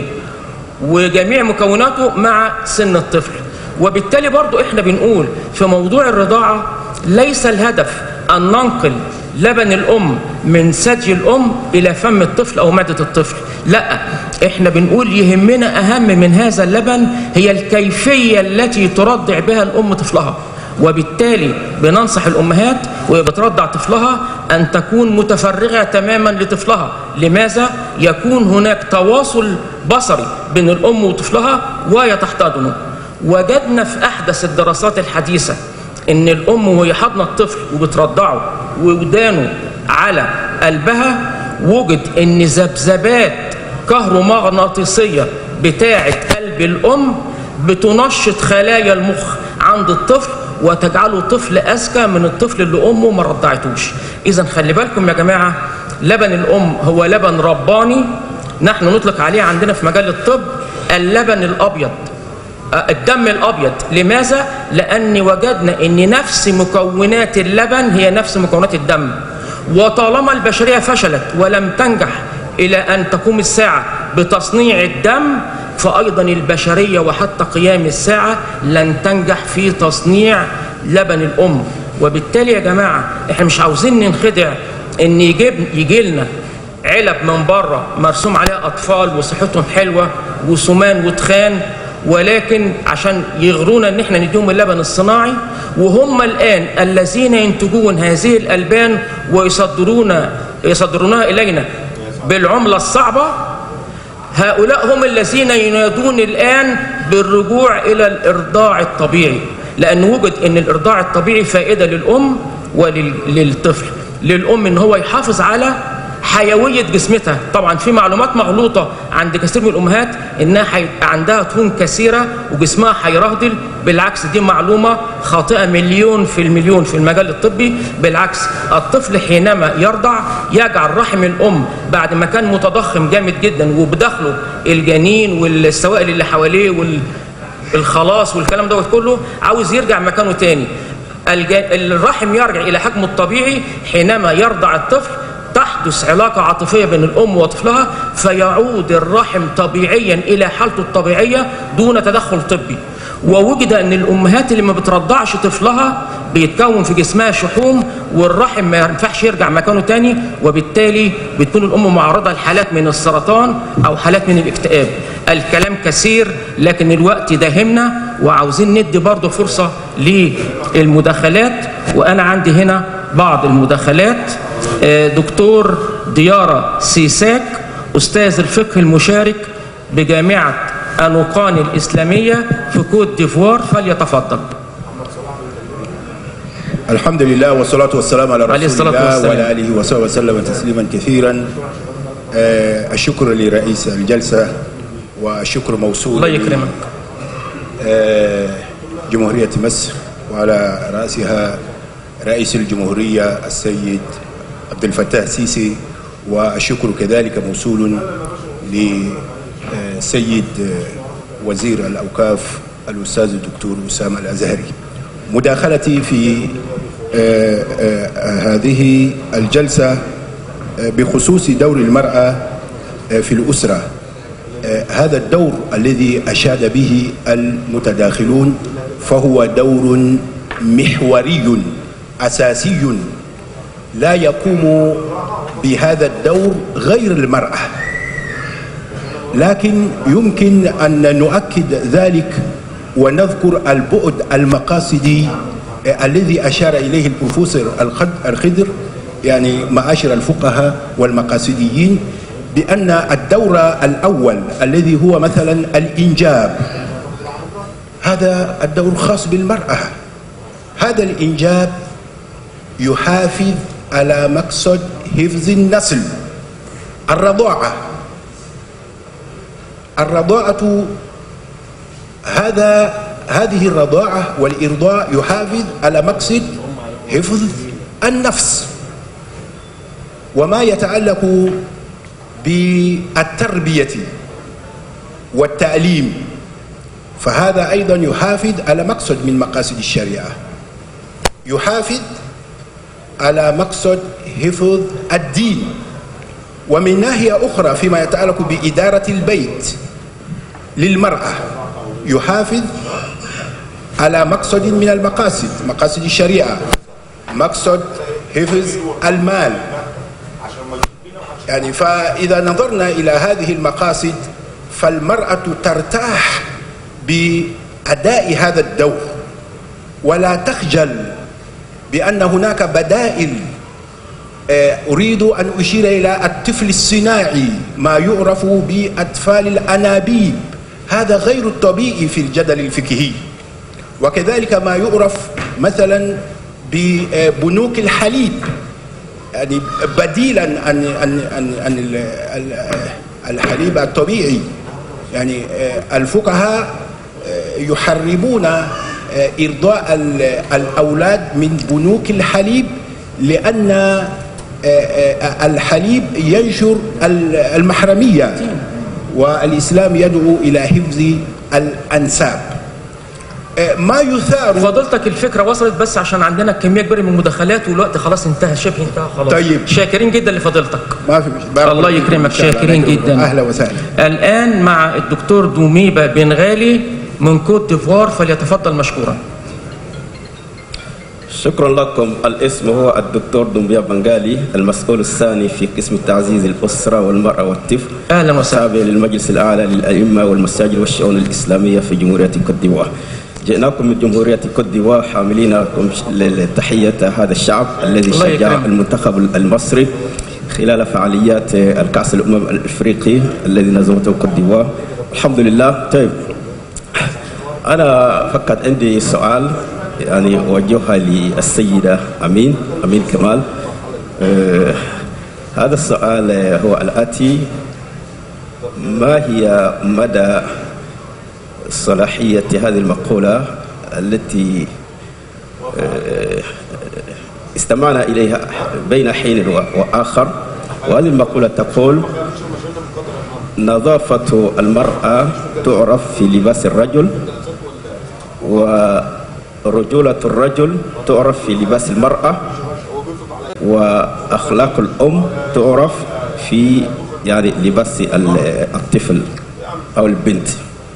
وجميع مكوناته مع سن الطفل. وبالتالي برضو إحنا بنقول في موضوع الرضاعة ليس الهدف أن ننقل لبن الأم من ثدي الأم إلى فم الطفل أو معدة الطفل، لا، إحنا بنقول يهمنا أهم من هذا اللبن هي الكيفية التي ترضع بها الأم طفلها. وبالتالي بننصح الأمهات وهي بترضع طفلها أن تكون متفرغة تماما لطفلها. لماذا؟ يكون هناك تواصل بصري بين الأم وطفلها وهي تحتضنه. وجدنا في أحدث الدراسات الحديثة إن الأم وهي حاضنة الطفل وبترضعه وودانه على قلبها، وجد إن ذبذبات كهرومغناطيسية بتاعة قلب الأم بتنشط خلايا المخ عند الطفل وتجعله طفل أذكى من الطفل اللي أمه ما رضعتوش. إذا خلي بالكم يا جماعة، لبن الأم هو لبن رباني، نحن نطلق عليه عندنا في مجال الطب اللبن الأبيض، الدم الأبيض. لماذا؟ لأن وجدنا أن نفس مكونات اللبن هي نفس مكونات الدم. وطالما البشرية فشلت ولم تنجح إلى أن تقوم الساعة بتصنيع الدم، فأيضا البشرية وحتى قيام الساعة لن تنجح في تصنيع لبن الأم. وبالتالي يا جماعة احنا مش عاوزين ننخدع ان يجيب يجي لنا علب من بره مرسوم عليها أطفال وصحتهم حلوة وسمان وتخان، ولكن عشان يغرونا ان احنا نديهم اللبن الصناعي، وهم الآن الذين ينتجون هذه الألبان ويصدرون يصدرونها إلينا بالعملة الصعبة. هؤلاء هم الذين ينادون الآن بالرجوع إلى الإرضاع الطبيعي، لأن وجد أن الإرضاع الطبيعي فائدة للأم وللطفل. للأم أن هو يحافظ على حيوية جسمتها. طبعا في معلومات مغلوطة عند كثير من الأمهات إنها عندها دهون كثيرة وجسمها هيرهدل. بالعكس، دي معلومة خاطئة مليون في المليون في المجال الطبي. بالعكس، الطفل حينما يرضع يجعل رحم الأم بعد ما كان متضخم جامد جدا وبداخله الجنين والسوائل اللي حواليه والخلاص والكلام دوت كله، عاوز يرجع مكانه تاني. الرحم يرجع إلى حجمه الطبيعي حينما يرضع الطفل، تحدث علاقة عاطفية بين الأم وطفلها، فيعود الرحم طبيعيا إلى حالته الطبيعية دون تدخل طبي. ووجد أن الأمهات اللي ما بترضعش طفلها بيتكون في جسمها شحوم والرحم ما ينفعش يرجع مكانه تاني، وبالتالي بتكون الأم معرضة لحالات من السرطان أو حالات من الاكتئاب. الكلام كثير لكن الوقت داهمنا، وعاوزين ندي برضه فرصة للمداخلات. وأنا عندي هنا بعض المداخلات. دكتور ديارة سيساك، أستاذ الفقه المشارك بجامعة أنوقان الإسلامية في كوت ديفوار، فليتفضل. الحمد لله والصلاة والسلام على رسول الله وعلى آله وصحبه وسلم تسليما كثيرا. الشكر لرئيس الجلسة والشكر موصول الله يكرمك جمهورية مصر وعلى رأسها رئيس الجمهورية السيد عبد الفتاح السيسي، والشكر كذلك موصول لسيد وزير الأوقاف الأستاذ الدكتور أسامة الأزهري. مداخلتي في هذه الجلسة بخصوص دور المرأة في الأسرة. هذا الدور الذي أشاد به المتداخلون فهو دور محوري أساسي، لا يقوم بهذا الدور غير المرأة. لكن يمكن أن نؤكد ذلك ونذكر البعد المقاصدي الذي أشار إليه البروفيسور الخضر، يعني معاشر الفقهاء والمقاصديين، بأن الدور الأول الذي هو مثلا الإنجاب، هذا الدور خاص بالمرأة. هذا الإنجاب يحافظ على مقصد حفظ النسل. الرضاعة الرضاعة هذا هذه الرضاعة والإرضاع يحافظ على مقصد حفظ النفس. وما يتعلق بالتربية والتعليم فهذا أيضا يحافظ على مقصد من مقاصد الشريعة، يحافظ على مقصد حفظ الدين. ومن ناحية أخرى فيما يتعلق بإدارة البيت للمرأة يحافظ على مقصد من المقاصد، مقاصد الشريعة، مقصد حفظ المال. يعني فإذا نظرنا إلى هذه المقاصد فالمرأة ترتاح بأداء هذا الدور ولا تخجل بأن هناك بدائل. أريد أن أشير إلى الطفل الصناعي ما يعرف بأطفال الأنابيب، هذا غير الطبيعي في الجدل الفقهي. وكذلك ما يعرف مثلا ببنوك الحليب، يعني بديلا عن عن عن الحليب الطبيعي. يعني الفقهاء يحرمون إرضاء الأولاد من بنوك الحليب لأن الحليب ينشر المحرمية، والإسلام يدعو إلى حفظ الأنساب. ما يثار. فضلتك الفكرة وصلت، بس عشان عندنا كمية كبيرة من المداخلات والوقت خلاص انتهى، شبه انتهى خلاص. طيب شاكرين جدا لفضيلتك. ما في مشكلة. الله يكرمك، شاكرين جدا. أهلا وسهلا. الآن مع الدكتور دوميبا بن غالي من كوت ديفوار، فليتفضل مشكورا. شكرا لكم. الاسم هو الدكتور دومبيا بنغالي، المسؤول الثاني في قسم تعزيز الأسرة والمرأة والطفل. أهلا وسهلا. تابع للمجلس الأعلى للأئمة والمساجد والشؤون الإسلامية في جمهورية كوت ديفوار. جئناكم من جمهورية كوت ديفوار حاملين لكم تحية هذا الشعب الذي شجع المنتخب المصري خلال فعاليات الكأس الأمم الأفريقي الذي نظمته كوت ديفوار. الحمد لله. طيب أنا فقط عندي سؤال يعني أوجهها للسيدة أمين أمين كمال. آه هذا السؤال هو الآتي: ما هي مدى صلاحية هذه المقولة التي آه استمعنا إليها بين حين وآخر، وهذه المقولة تقول: نظافة المرأة تعرف في لباس الرجل، ورجولة الرجل تعرف في لباس المرأة، وأخلاق الأم تعرف في يعني لباس الطفل أو البنت.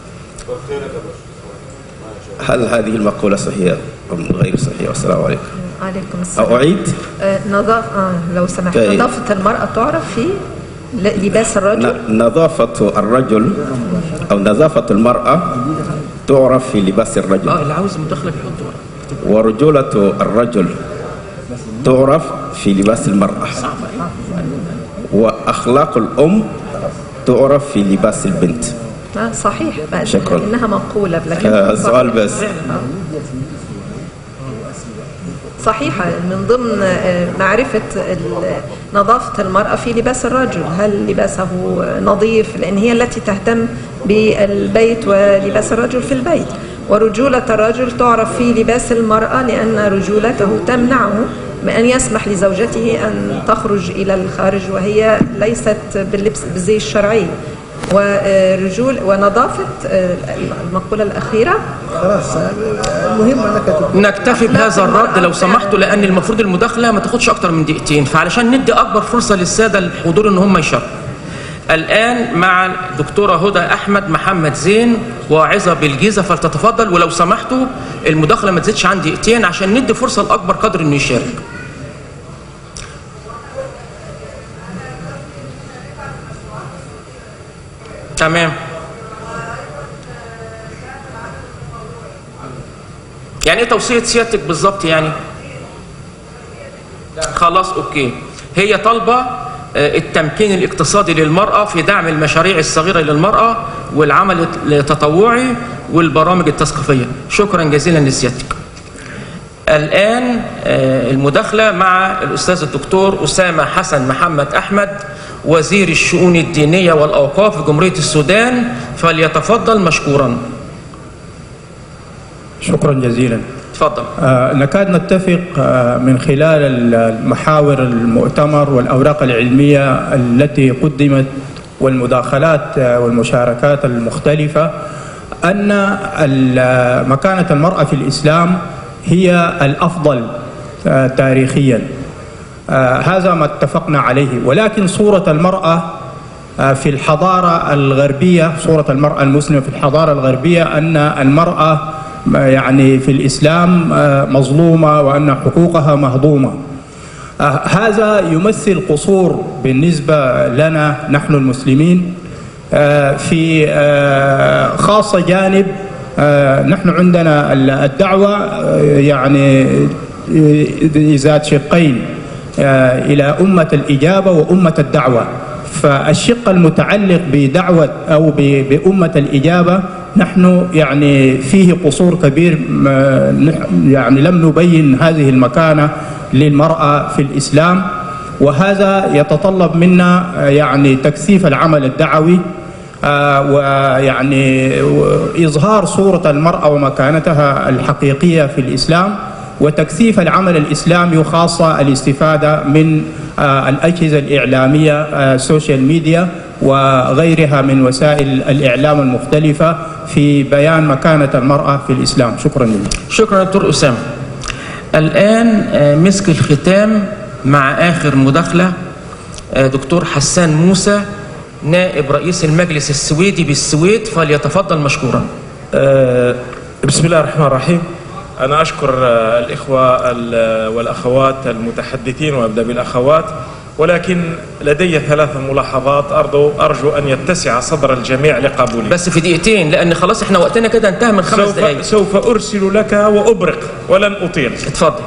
هل هذه المقولة صحيحة أم غير صحيحة؟ والسلام عليكم. عليكم السلام. أو أعيد؟ آه نظافة آه لو سمحت. طيب. نظافة المرأة تعرف في لباس الرجل. نظافة الرجل أو نظافة المرأة تعرف في لباس الرجل. اه اللي عاوز مداخلة بيحط ورقة. ورجولة الرجل تعرف في لباس المرأة، وأخلاق الأم تعرف في لباس البنت. آه صحيح. شكرا. إنها مقولة لكن آه سؤال بس. صحيحة من ضمن معرفة نظافة المرأة في لباس الرجل، هل لباسه نظيف، لأن هي التي تهتم بالبيت ولباس الرجل في البيت. ورجولة الرجل تعرف في لباس المرأة لأن رجولته تمنعه من أن يسمح لزوجته أن تخرج إلى الخارج وهي ليست باللبس بالزي الشرعي. ورجول ونظافة المقولة الأخيرة. خلاص المهم أنك نكتفي بهذا الرد لو سمحتوا، لأن المفروض المداخلة ما تاخدش أكتر من دقيقتين، فعلشان ندي أكبر فرصة للسادة الحضور إن هم يشاركوا. الآن مع الدكتورة هدى أحمد محمد زين، واعظة بالجيزة، فلتتفضل. ولو سمحتوا المداخلة ما تزيدش عن دقيقتين عشان ندي فرصة لأكبر قدر إنه يشارك. تمام. يعني ايه توصية سيادتك بالظبط يعني؟ خلاص اوكي. هي طالبة التمكين الاقتصادي للمرأة في دعم المشاريع الصغيرة للمرأة والعمل التطوعي والبرامج التثقيفية. شكرا جزيلا لسيادتك. الآن المداخلة مع الأستاذ الدكتور أسامة حسن محمد أحمد، وزير الشؤون الدينية والأوقاف في جمهورية السودان، فليتفضل مشكورا. شكرا جزيلا. تفضل. آه نكاد نتفق آه من خلال المحاور المؤتمر والأوراق العلمية التي قدمت والمداخلات آه والمشاركات المختلفة أن مكانة المرأة في الإسلام هي الأفضل آه تاريخيا. آه هذا ما اتفقنا عليه، ولكن صورة المرأة آه في الحضارة الغربية، صورة المرأة المسلمة في الحضارة الغربية أن المرأة يعني في الإسلام مظلومة وأن حقوقها مهضومة. هذا يمثل قصور بالنسبة لنا نحن المسلمين، في خاصة جانب نحن عندنا الدعوة يعني ذات شقين، إلى أمة الإجابة وأمة الدعوة. فالشق المتعلق بدعوة أو بأمة الإجابة نحن يعني فيه قصور كبير، يعني لم نبين هذه المكانة للمرأة في الإسلام، وهذا يتطلب منا يعني تكثيف العمل الدعوي ويعني إظهار صورة المرأة ومكانتها الحقيقية في الإسلام، وتكثيف العمل الإسلامي، وخاصة الاستفادة من الأجهزة الإعلامية السوشيال ميديا وغيرها من وسائل الإعلام المختلفة في بيان مكانة المرأة في الإسلام. شكرا لله. شكرا دكتور أسامة. الآن مسك الختام مع آخر مداخلة دكتور حسان موسى نائب رئيس المجلس السويدي بالسويد، فليتفضل مشكورا. بسم الله الرحمن الرحيم. أنا أشكر الإخوة والأخوات المتحدثين، وأبدأ بالأخوات، ولكن لدي ثلاث ملاحظات أرجو أرجو أن يتسع صدر الجميع لقبولها. بس في دقيقتين، لأن خلاص إحنا وقتنا كده انتهى من خمس دقائق. سوف أرسل لك وأبرق ولن أطيل. اتفضل.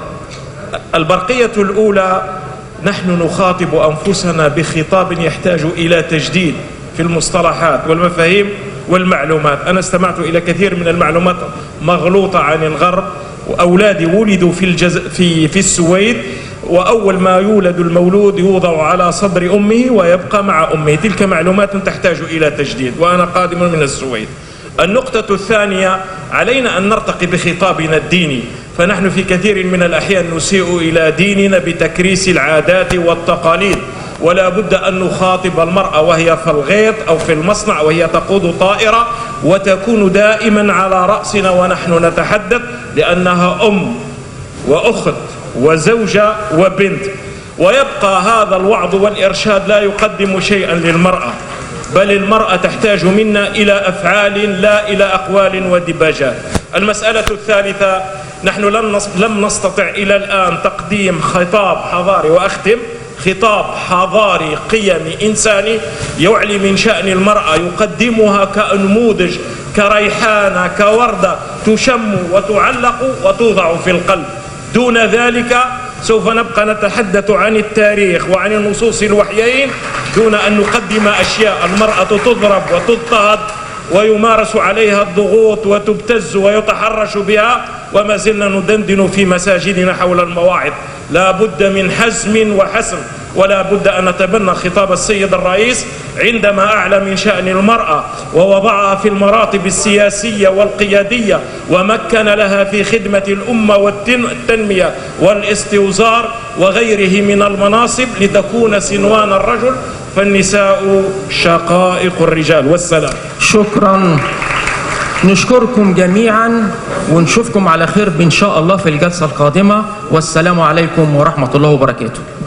البرقية الأولى: نحن نخاطب أنفسنا بخطاب يحتاج إلى تجديد في المصطلحات والمفاهيم والمعلومات. أنا استمعت إلى كثير من المعلومات مغلوطة عن الغرب، وأولادي ولدوا في الجز... في في السويد، وأول ما يولد المولود يوضع على صدر أمه ويبقى مع أمه. تلك معلومات تحتاج إلى تجديد، وأنا قادم من السويد. النقطة الثانية: علينا أن نرتقي بخطابنا الديني، فنحن في كثير من الأحيان نسيء إلى ديننا بتكريس العادات والتقاليد، ولا بد أن نخاطب المرأة وهي في الغيط أو في المصنع وهي تقود طائرة، وتكون دائما على رأسنا ونحن نتحدث، لأنها أم وأخت وزوجة وبنت. ويبقى هذا الوعظ والإرشاد لا يقدم شيئا للمرأة، بل المرأة تحتاج منا إلى أفعال لا إلى أقوال ودباجات. المسألة الثالثة: نحن لم نستطع إلى الآن تقديم خطاب حضاري، وأختم، خطاب حضاري قيمي إنساني يعلي من شأن المرأة، يقدمها كنموذج، كريحانة، كوردة تشم وتعلق وتوضع في القلب. دون ذلك سوف نبقى نتحدث عن التاريخ وعن النصوص الوحيين دون أن نقدم أشياء. المرأة تضرب وتضطهد ويمارس عليها الضغوط وتبتز ويتحرش بها، وما زلنا ندندن في مساجدنا حول المواعظ. لا بد من حزم وحسم، ولا بد أن نتبنى خطاب السيد الرئيس عندما أعلى من شأن المرأة ووضعها في المراتب السياسية والقيادية، ومكن لها في خدمة الأمة والتنمية والاستوزار وغيره من المناصب لتكون سنوان الرجل، فالنساء شقائق الرجال. والسلام. شكرا. نشكركم جميعا ونشوفكم على خير إن شاء الله في الجلسة القادمة، والسلام عليكم ورحمة الله وبركاته.